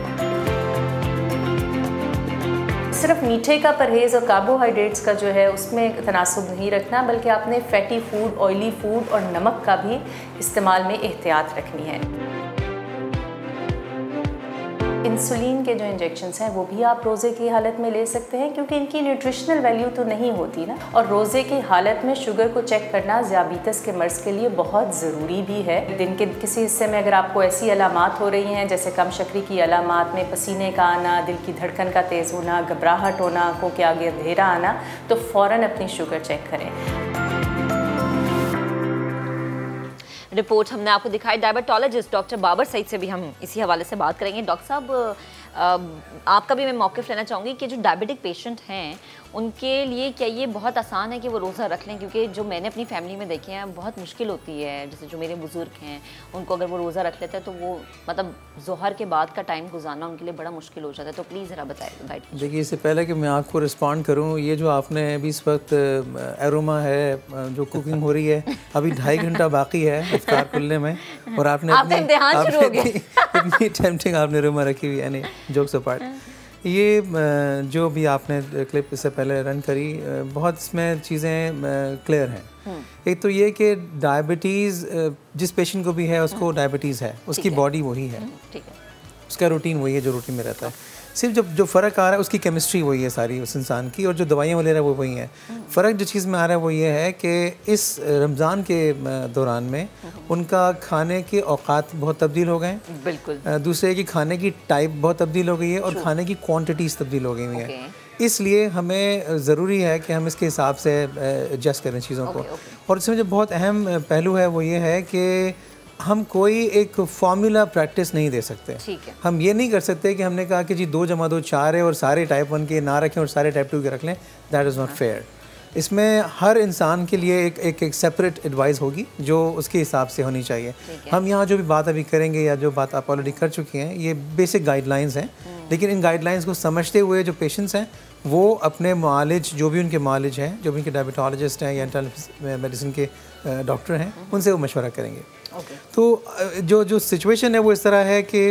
सिर्फ मीठे का परहेज़ और कार्बोहाइड्रेट्स का जो है उसमें तनासुब नहीं रखना, बल्कि आपने फैटी फूड, ऑयली फूड और नमक का भी इस्तेमाल में एहतियात रखनी है। इंसुलिन के जो इंजेक्शंस हैं वो भी आप रोज़े की हालत में ले सकते हैं, क्योंकि इनकी न्यूट्रिशनल वैल्यू तो नहीं होती ना। और रोज़े की हालत में शुगर को चेक करना ज़ियाबीतस के मर्ज़ के लिए बहुत ज़रूरी भी है। दिन के किसी हिस्से में अगर आपको ऐसी अलामात हो रही हैं जैसे कम शक्री की अलामात में पसीने का आना, दिल की धड़कन का तेज़ होना, घबराहट होना, आँखों के आगे अंधेरा आना, तो फ़ौरन अपनी शुगर चेक करें। रिपोर्ट हमने आपको दिखाई। डायबिटोलॉजिस्ट डॉक्टर बाबर सईद से भी हम इसी हवाले से बात करेंगे। डॉक्टर साहब, आपका भी मैं मौक़िफ़ लेना चाहूँगी कि जो डायबिटिक पेशेंट हैं उनके लिए क्या ये बहुत आसान है कि वो रोज़ा रख लें? क्योंकि जो मैंने अपनी फैमिली में देखे हैं बहुत मुश्किल होती है, जैसे जो मेरे बुज़ुर्ग हैं उनको अगर वो रोज़ा रख लेते हैं तो वो मतलब ज़ोहर के बाद का टाइम गुजारना उनके लिए बड़ा मुश्किल हो जाता है। तो प्लीज़ ज़रा बताइए। देखिए, इससे पहले कि मैं आपको रिस्पॉन्ड करूँ, ये जो आपने अभी इस वक्त एरोमा है जो कुकिंग हो रही है, अभी ढाई घंटा बाकी है इफ्तार खुलने में, और आपने इतनी टेम्पटिंग आपने एरोमा रखी हुई है। नहीं, जोक्स अपार्ट, ये जो भी आपने क्लिप इससे पहले रन करी, बहुत इसमें चीज़ें क्लियर हैं। एक तो ये कि डायबिटीज़ जिस पेशेंट को भी है उसको डायबिटीज़ है, उसकी बॉडी वही है, उसका रूटीन वही है जो रूटीन में रहता है। सिर्फ जब जो फ़र्क आ रहा है उसकी केमिस्ट्री वही है सारी उस इंसान की, और जो दवाइयाँ ले रहा है वो वही हैं। फ़र्क जो चीज़ में आ रहा है वो ये है कि इस रमज़ान के दौरान में उनका खाने के औकात बहुत तब्दील हो गए हैं। बिल्कुल। दूसरे की खाने की टाइप बहुत तब्दील हो गई है, और खाने की क्वांटिटीज़ तब्दील हो गई हुई हैं। इसलिए हमें ज़रूरी है कि हम इसके हिसाब से एडजस्ट करें चीज़ों को। और इसमें जो बहुत अहम पहलू है वो ये है कि हम कोई एक फार्मूला प्रैक्टिस नहीं दे सकते। हम ये नहीं कर सकते कि हमने कहा कि जी दो जमा दो चार है और सारे टाइप वन के ना रखें और सारे टाइप टू के रख लें। That is not fair. इसमें हर इंसान के लिए एक एक एक सेपरेट एडवाइस होगी जो उसके हिसाब से होनी चाहिए। हम यहाँ जो भी बात अभी करेंगे या जो बात आप ऑलरेडी कर चुके हैं, ये बेसिक गाइडलाइंस हैं, लेकिन इन गाइडलाइंस को समझते हुए जो पेशेंट्स हैं वो अपने मालिज, जो भी उनके मालिज हैं, जो भी उनके डायबिटोलॉजिस्ट हैं या इंटरनल मेडिसिन के डॉक्टर हैं, उनसे वो मशवरा करेंगे। Okay. तो जो जो सिचुएशन है वो इस तरह है कि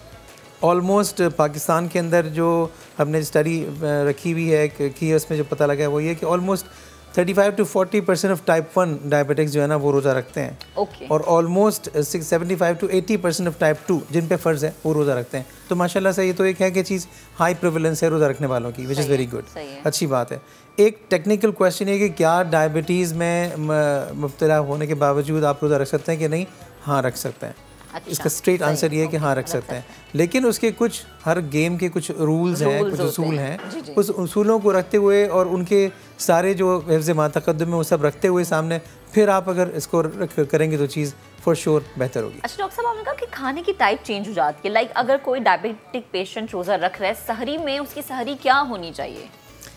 ऑलमोस्ट पाकिस्तान के अंदर जो हमने स्टडी रखी हुई है कि उसमें जो पता लगा है वो ये कि ऑलमोस्ट पैंतीस टू चालीस percent of type one diabetics जो है ना वो रोज़ा रखते हैं। okay. और ऑलमोस्ट पचहत्तर टू अस्सी परसेंट ऑफ टाइप टू जिन पे फ़र्ज़ है वो रोज़ा रखते हैं। तो माशाल्लाह से ये तो एक है कि चीज़ हाई प्रेवलेंस है रोज़ा रखने वालों की, विच इज़ वेरी गुड, अच्छी बात है। एक टेक्निकल क्वेश्चन है कि क्या डायबिटीज़ में मुब्तला होने के बावजूद आप रोज़ा रख सकते हैं कि नहीं? हाँ, रख सकते हैं। अच्छा, इसका स्ट्रेट आंसर ये है कि हाँ रख सकते हैं, लेकिन उसके कुछ हर गेम के कुछ रूल्स हैं, कुछ उसूल हैं। उस उसूलों को रखते हुए और उनके सारे जो हिफ्ज़ मा तक़द्दुम में वो सब रखते हुए सामने फिर आप अगर इसको करेंगे तो चीज़ फॉर श्योर बेहतर होगी। अच्छा डॉक्टर साहब, आपने कहा कि खाने की टाइप चेंज हो जाती है। लाइक अगर कोई डायबिटिक पेशेंट रोज़ा रख रहा है, सहरी में उसकी सहरी क्या होनी चाहिए?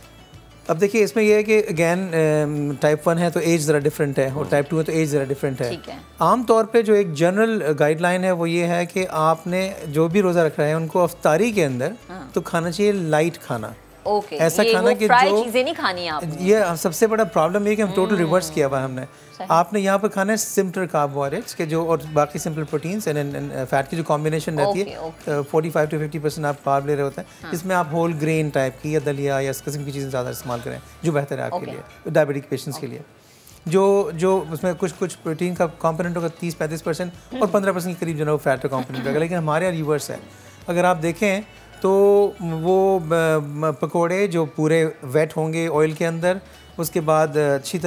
अब देखिए, इसमें यह है कि अगैन टाइप वन है तो एज ज़रा डिफरेंट है, और टाइप टू है तो एज ज़रा डिफरेंट है। आम तौर पे जो एक जनरल गाइडलाइन है वो ये है कि आपने जो भी रोज़ा रख रहा है उनको अफ्तारी के अंदर हाँ। तो खाना चाहिए लाइट खाना। ओके, ऐसा खाना कि जो चीज़ें नहीं खानी है आपने। ये सबसे बड़ा प्रॉब्लम ये कि हम टोटल रिवर्स किया हुआ है हमने। आपने यहाँ पर खाना है सिंपल कार्बोहाइड्रेट्स के जो और बाकी सिंपल प्रोटीन्स एंड फैट की जो कॉम्बिनेशन रहती है, forty five to fifty percent आप कार्ब ले रहे होते हैं। इसमें आप होल ग्रेन टाइप की या दलिया या इस किस्म की चीज़ें ज़्यादा इस्तेमाल करें जो बेहतर है आपके लिए, डायबिटिक पेशेंट्स के लिए। जो जो उसमें कुछ कुछ प्रोटीन का कॉम्पोनेंट होगा तीस पैंतीस परसेंट और पंद्रह परसेंट के करीब जो है वो फैट का कॉम्पोनेंट होगा। लेकिन हमारे यहाँ रिवर्स है। अगर आप देखें तो वो पकोड़े जो पूरे वेट होंगे ऑयल के अंदर, उसके बाद अच्छी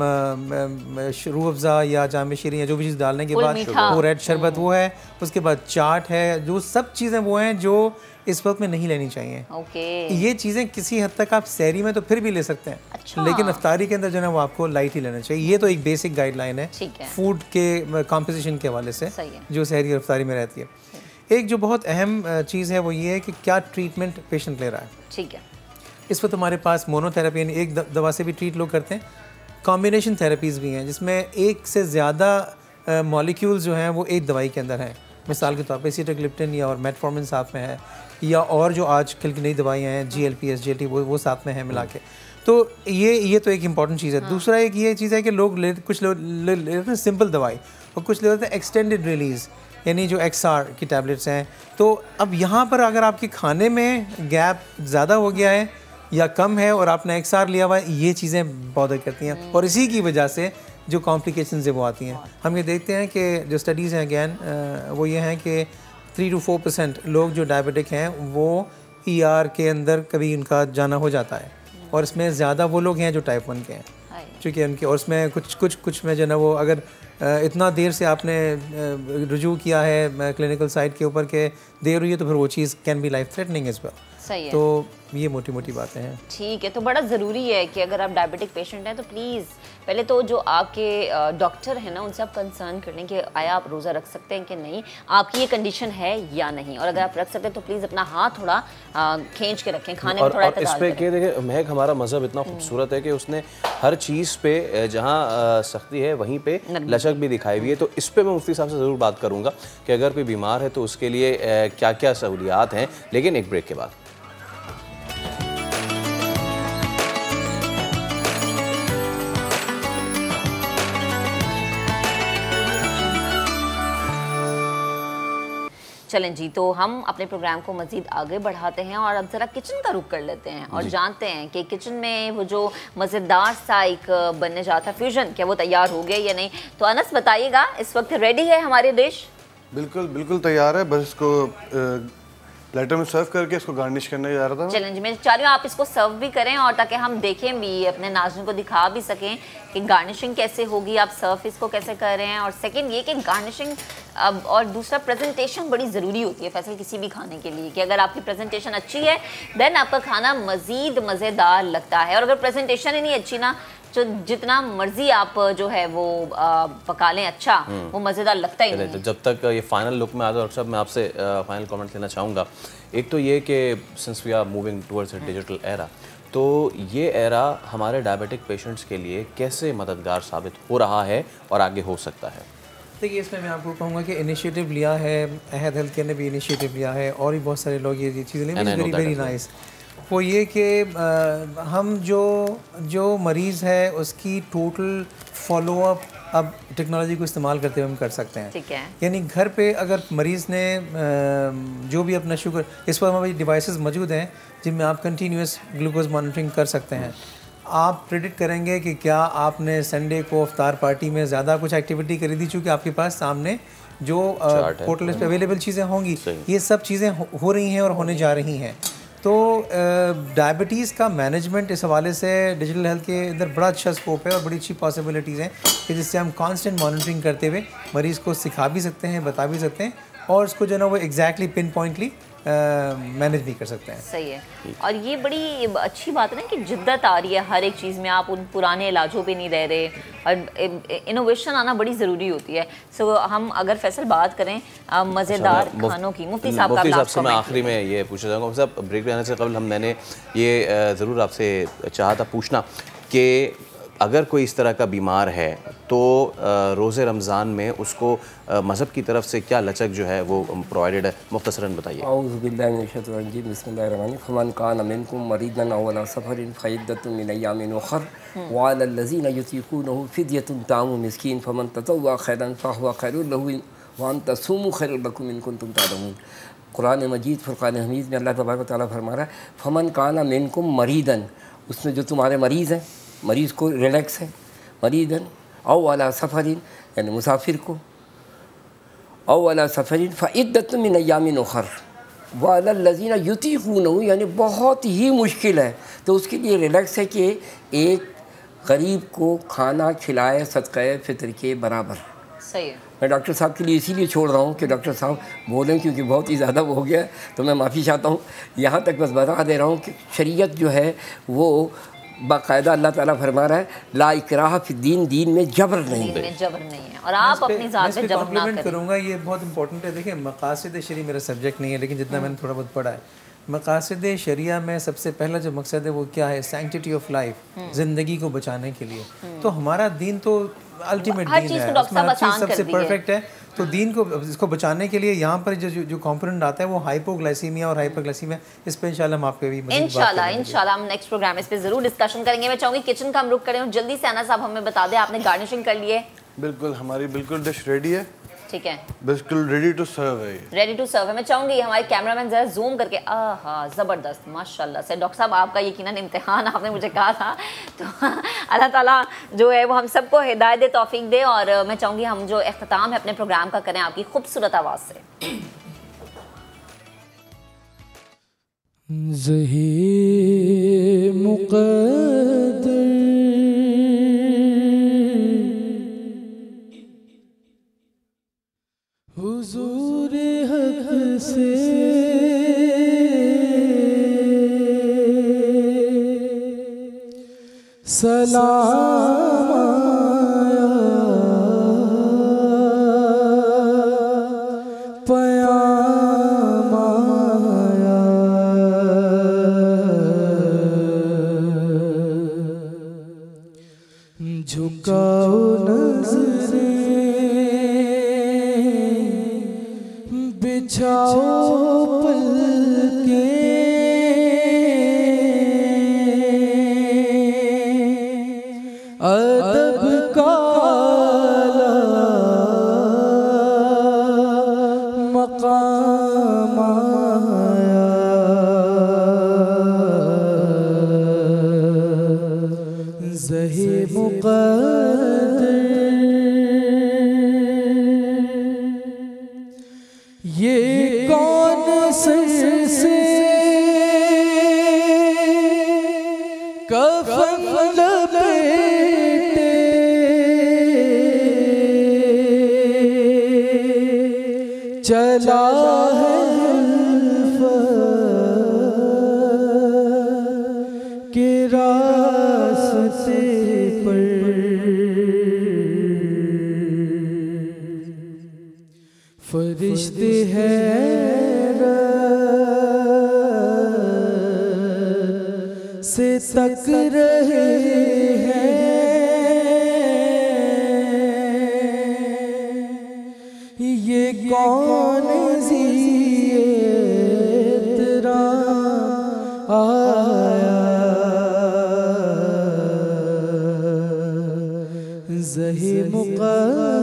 तरह रूह अफ़ज़ा या जाम शीरी या जो भी चीज़ डालने के बाद वो रेड शरबत वो है, उसके बाद चाट है, जो सब चीज़ें वो हैं जो इस वक्त में नहीं लेनी चाहिए। okay. ये चीज़ें किसी हद तक आप सहरी में तो फिर भी ले सकते हैं। अच्छा। लेकिन अफ्तारी के अंदर जो है वो आपको लाइट ही लेना चाहिए। ये तो एक बेसिक गाइडलाइन है फूड के कॉम्पोजिशन के हवाले से जो सहरी और अफ्तारी में रहती है। एक जो बहुत अहम चीज़ है वो ये है कि क्या ट्रीटमेंट पेशेंट ले रहा है। ठीक है। इस वक्त हमारे पास मोनोथेरेपी यानी एक दवा से भी ट्रीट लोग करते हैं, कॉम्बिनेशन थेरेपीज़ भी हैं जिसमें एक से ज़्यादा मॉलिक्यूल्स जो हैं वो एक दवाई के अंदर हैं। मिसाल के तौर पे सीटाग्लिप्टिन या और मेटफॉर्मिन साथ में है, या और जो आजकल की नई दवाइयाँ हैं G L P S G L T वो वो साथ में है मिला के। तो ये ये तो एक इम्पॉर्टेंट चीज़ है। हाँ। दूसरा एक ये चीज़ है कि लोग ले कुछ लोग ले लेते हैं सिंपल दवाई और कुछ ले लेते हैं एक्सटेंडेड रिलीज़ यानी जो एक्स आर की टैबलेट्स हैं। तो अब यहाँ पर अगर आपके खाने में गैप ज़्यादा हो गया है या कम है और आपने एक्स आर लिया हुआ है, ये चीज़ें बॉदर करती हैं और इसी की वजह से जो कॉम्प्लिकेशंस है वो आती हैं। हम ये देखते हैं कि जो स्टडीज़ हैं अगैन वो ये हैं कि थ्री टू फोर परसेंट लोग जो डायबिटिक हैं वो ई आर के अंदर कभी उनका जाना हो जाता है, और इसमें ज़्यादा वो लोग हैं जो टाइप वन के हैं, चूँकि उनके और उसमें कुछ कुछ कुछ में जो ना वो अगर इतना देर से आपने रुजू किया है क्लिनिकल साइट के ऊपर के देर हुई है तो फिर वो चीज़ can be life threatening as well. सही है। तो ये मोटी मोटी बातें हैं। ठीक है, तो बड़ा ज़रूरी है कि अगर आप डायबिटिक पेशेंट हैं तो प्लीज़ पहले तो जो आपके डॉक्टर हैं ना उनसे आप कंसर्न कर लें कि आया आप रोज़ा रख सकते हैं कि नहीं, आपकी ये कंडीशन है या नहीं, और अगर आप रख सकते हैं तो प्लीज़ अपना हाथ थोड़ा खींच के रखें, खाने में थोड़ा और इस पे क्या देखें महक, हमारा मज़हब इतना खूबसूरत है कि उसने हर चीज़ पे जहाँ सख्ती है वहीं पे लचक भी दिखाई हुई है। तो इस पर मैं मुफ्ती साहब से ज़रूर बात करूँगा कि अगर कोई बीमार है तो उसके लिए क्या क्या सहूलियात हैं, लेकिन एक ब्रेक के बाद। चलें जी, तो हम अपने प्रोग्राम को मज़ीद आगे बढ़ाते हैं और अब ज़रा किचन का रुख कर लेते हैं और जानते हैं कि किचन में वो जो मज़ेदार सा एक बनने जाता है फ्यूजन, क्या वो तैयार हो गया या नहीं। तो अनस बताइएगा, इस वक्त रेडी है हमारी डिश? बिल्कुल बिल्कुल तैयार है, बस इसको प्लेटर में सर्व करके इसको गार्निश करने जा रहा था। चलें जी, मैं चाह रही हूँ आप इसको सर्व भी करें और ताकि हम देखें भी, अपने नाज़रीन को दिखा भी सकें कि गार्निशिंग कैसे होगी, आप सर्व इसको कैसे कर रहे हैं। और सेकंड ये कि गार्निशिंग अब और दूसरा प्रेजेंटेशन बड़ी ज़रूरी होती है फैसल किसी भी खाने के लिए, कि अगर आपकी प्रेजेंटेशन अच्छी है देन आपका खाना मज़ीद मज़ेदार लगता है, और अगर प्रेजेंटेशन ही नहीं अच्छी ना, जो जितना मर्जी आप जो है वो आ, पका लें अच्छा, वो मज़ेदार लगता ही नहीं। तो जब तक ये फाइनल लुक में आता है, डॉक्टर साहब मैं आपसे फाइनल कमेंट लेना चाहूँगा। एक तो ये कि since we are moving towards a digital era, तो ये एरा हमारे डायबिटिक पेशेंट्स के लिए कैसे मददगार साबित हो रहा है और आगे हो सकता है? देखिए, इसमें मैं आपको कहूँगा कि इनिशिएटिव लिया है, अहद हेल्थ केयर ने भी इनिशिएटिव लिया है और भी बहुत सारे लोग ये चीज़ें लें, वेरी वेरी नाइस। वो ये कि हम जो जो मरीज़ है उसकी टोटल फॉलोअप अब टेक्नोलॉजी को इस्तेमाल करते हुए हम कर सकते हैं। ठीक है। यानी घर पे अगर मरीज़ ने जो भी अपना शुगर, इस पर हमारी डिवाइसेस मौजूद हैं जिनमें आप कंटिन्यूस ग्लूकोज मॉनिटरिंग कर सकते हैं। आप प्रेडिक्ट करेंगे कि क्या आपने संडे को अफ्तार पार्टी में ज़्यादा कुछ एक्टिविटी करी थी, चूँकि आपके पास सामने जो पोर्टल पे अवेलेबल चीज़ें होंगी, ये सब चीज़ें हो, हो रही हैं और होने जा रही हैं। तो डायबिटीज़ का मैनेजमेंट इस हवाले से डिजिटल हेल्थ के अंदर बड़ा अच्छा स्कोप है और बड़ी अच्छी पॉसिबिलिटीज़ हैं कि जिससे हम कांस्टेंट मॉनिटरिंग करते हुए मरीज़ को सिखा भी सकते हैं, बता भी सकते हैं और उसको जो है ना वो एग्जैक्टली पिन पॉइंटली मैनेज भी कर सकते हैं। सही है। और ये बड़ी अच्छी बात है ना कि जिद्दत आ रही है हर एक चीज़ में, आप उन पुराने इलाजों पे नहीं रह रहे और इनोवेशन आना बड़ी ज़रूरी होती है। सो हम अगर फैसल बात करें मज़ेदार खानों की, मुफ्ती साहब मुफ्ती साहब से मैं आखिरी में ये पूछना चाहूँगा साहब, ब्रेक लेने से कबल हम मैंने ये ज़रूर आपसे चाहा था पूछना कि अगर कोई इस तरह का बीमार है तो रोज़े रमज़ान में उसको मज़हब की तरफ से क्या लचक जो है वो प्रोवाइडेड है, मुख्तसरन बताइए। औज़ु बिल्लाहि मिनश शैतानिर रजीम, बिस्मिल्लाहिर रहमानिर रहीम। फमन कान मिनकुम मरीदन औ अला सफरिन फ़इद्दतुम मिन अय्यामिन उख़र व अलल लज़ीना युतीक़ूनहु फ़िद्यतुन ताअमु मिस्कीन फ़मन ततव्वअ खैरन फ़हुव खैरुल लहु व अन तसूमू खैरुल लकुम इन कुंतुम ताअलमून। कुरान मजीद फुरक़ान हमीद में अल्लाह तबारक व तआला फरमा रहा है फमन कान मिनकुम मरीदन, उसमें जो तुम्हारे मरीज़ हैं, मरीज़ को रिलैक्स है, मरीदन औ अला सफ़रिन यानी मुसाफिर को, औ अला सफ़रिन फ़इद्दतुम मिन अय्यामिन उख़र व अलल लज़ीना युतीक़ूनहु यानी बहुत ही मुश्किल है तो उसके लिए रिलैक्स है कि एक गरीब को खाना खिलाए सदक़े फ़ितर के बराबर। सही है। मैं डॉक्टर साहब के लिए इसीलिए छोड़ रहा हूँ कि डॉक्टर साहब बोलें, क्योंकि बहुत ही ज़्यादा वो हो गया है तो मैं माफ़ी चाहता हूँ। यहाँ तक बस बता दे रहा हूँ कि शरीयत जो है वो बाकायदा अल्लाह ताला फरमा रहा है ला इकराह फी दीन, दीन में जबर नहीं है, जबर नहीं है और आप अपनी ज़ात पे जबर ना करें। करूँगा ये बहुत इंपॉर्टेंट है। देखिए, मकासद शरी मेरा सब्जेक्ट नहीं है लेकिन जितना मैंने थोड़ा बहुत पढ़ा है, मकासद शरिया में सबसे पहला जो मकसद है वो क्या है, सैंक्टिटी ऑफ लाइफ, ज़िंदगी को बचाने के लिए। तो हमारा दीन तो अल्टीमेट दीन है, उसमें हर चीज़ सबसे परफेक्ट है। तो दीन को इसको बचाने के लिए यहाँ पर जो जो कंपोनेंट आता है वो हाइपोग्लाइसीमिया और हाइपरग्लाइसीमिया, इस पे इंशाल्लाह हम आपके भी इंशाल्लाह इंशाल्लाह हम नेक्स्ट प्रोग्राम इस पे जरूर डिस्कशन करेंगे। मैं चाहूँगी किचन का हम रुक करें और जल्दी से आना साहब हमें बता दें आपने गार्निशिंग कर ली है? बिल्कुल, हमारी बिल्कुल डिश रेडी है। ठीक है, बिल्कुल रेडी टू सर्व है, रेडी टू सर्व है। मैं चाहूँगी हमारे कैमरामैन जरा जूम करके, आहा ज़बरदस्त माशाल्लाह से। डॉक्टर साहब आपका यकीनन इम्तिहान आपने मुझे कहा था, तो अल्लाह ताला जो है वो हम सबको हिदायत दे, तौफीक दे। और मैं चाहूँगी हम जो इख्तिताम है अपने प्रोग्राम का करें आपकी खूबसूरत आवाज़ से। ज़ही मुक़द्दर हुज़ूर हक़ से सलाम आया, पयाम आया। झुकाओ नज़रें, बिछाओ पलकें, अदब का आला मकाम आया। ज़ही मुक़द्दर ये कौन सर से कफ़न लपेटे, चला है के रास्ते पर। फरिश्ते हैरत से तक रहे हैं, ये कौन ज़ियतरा आया। ज़ही मुक़द्दर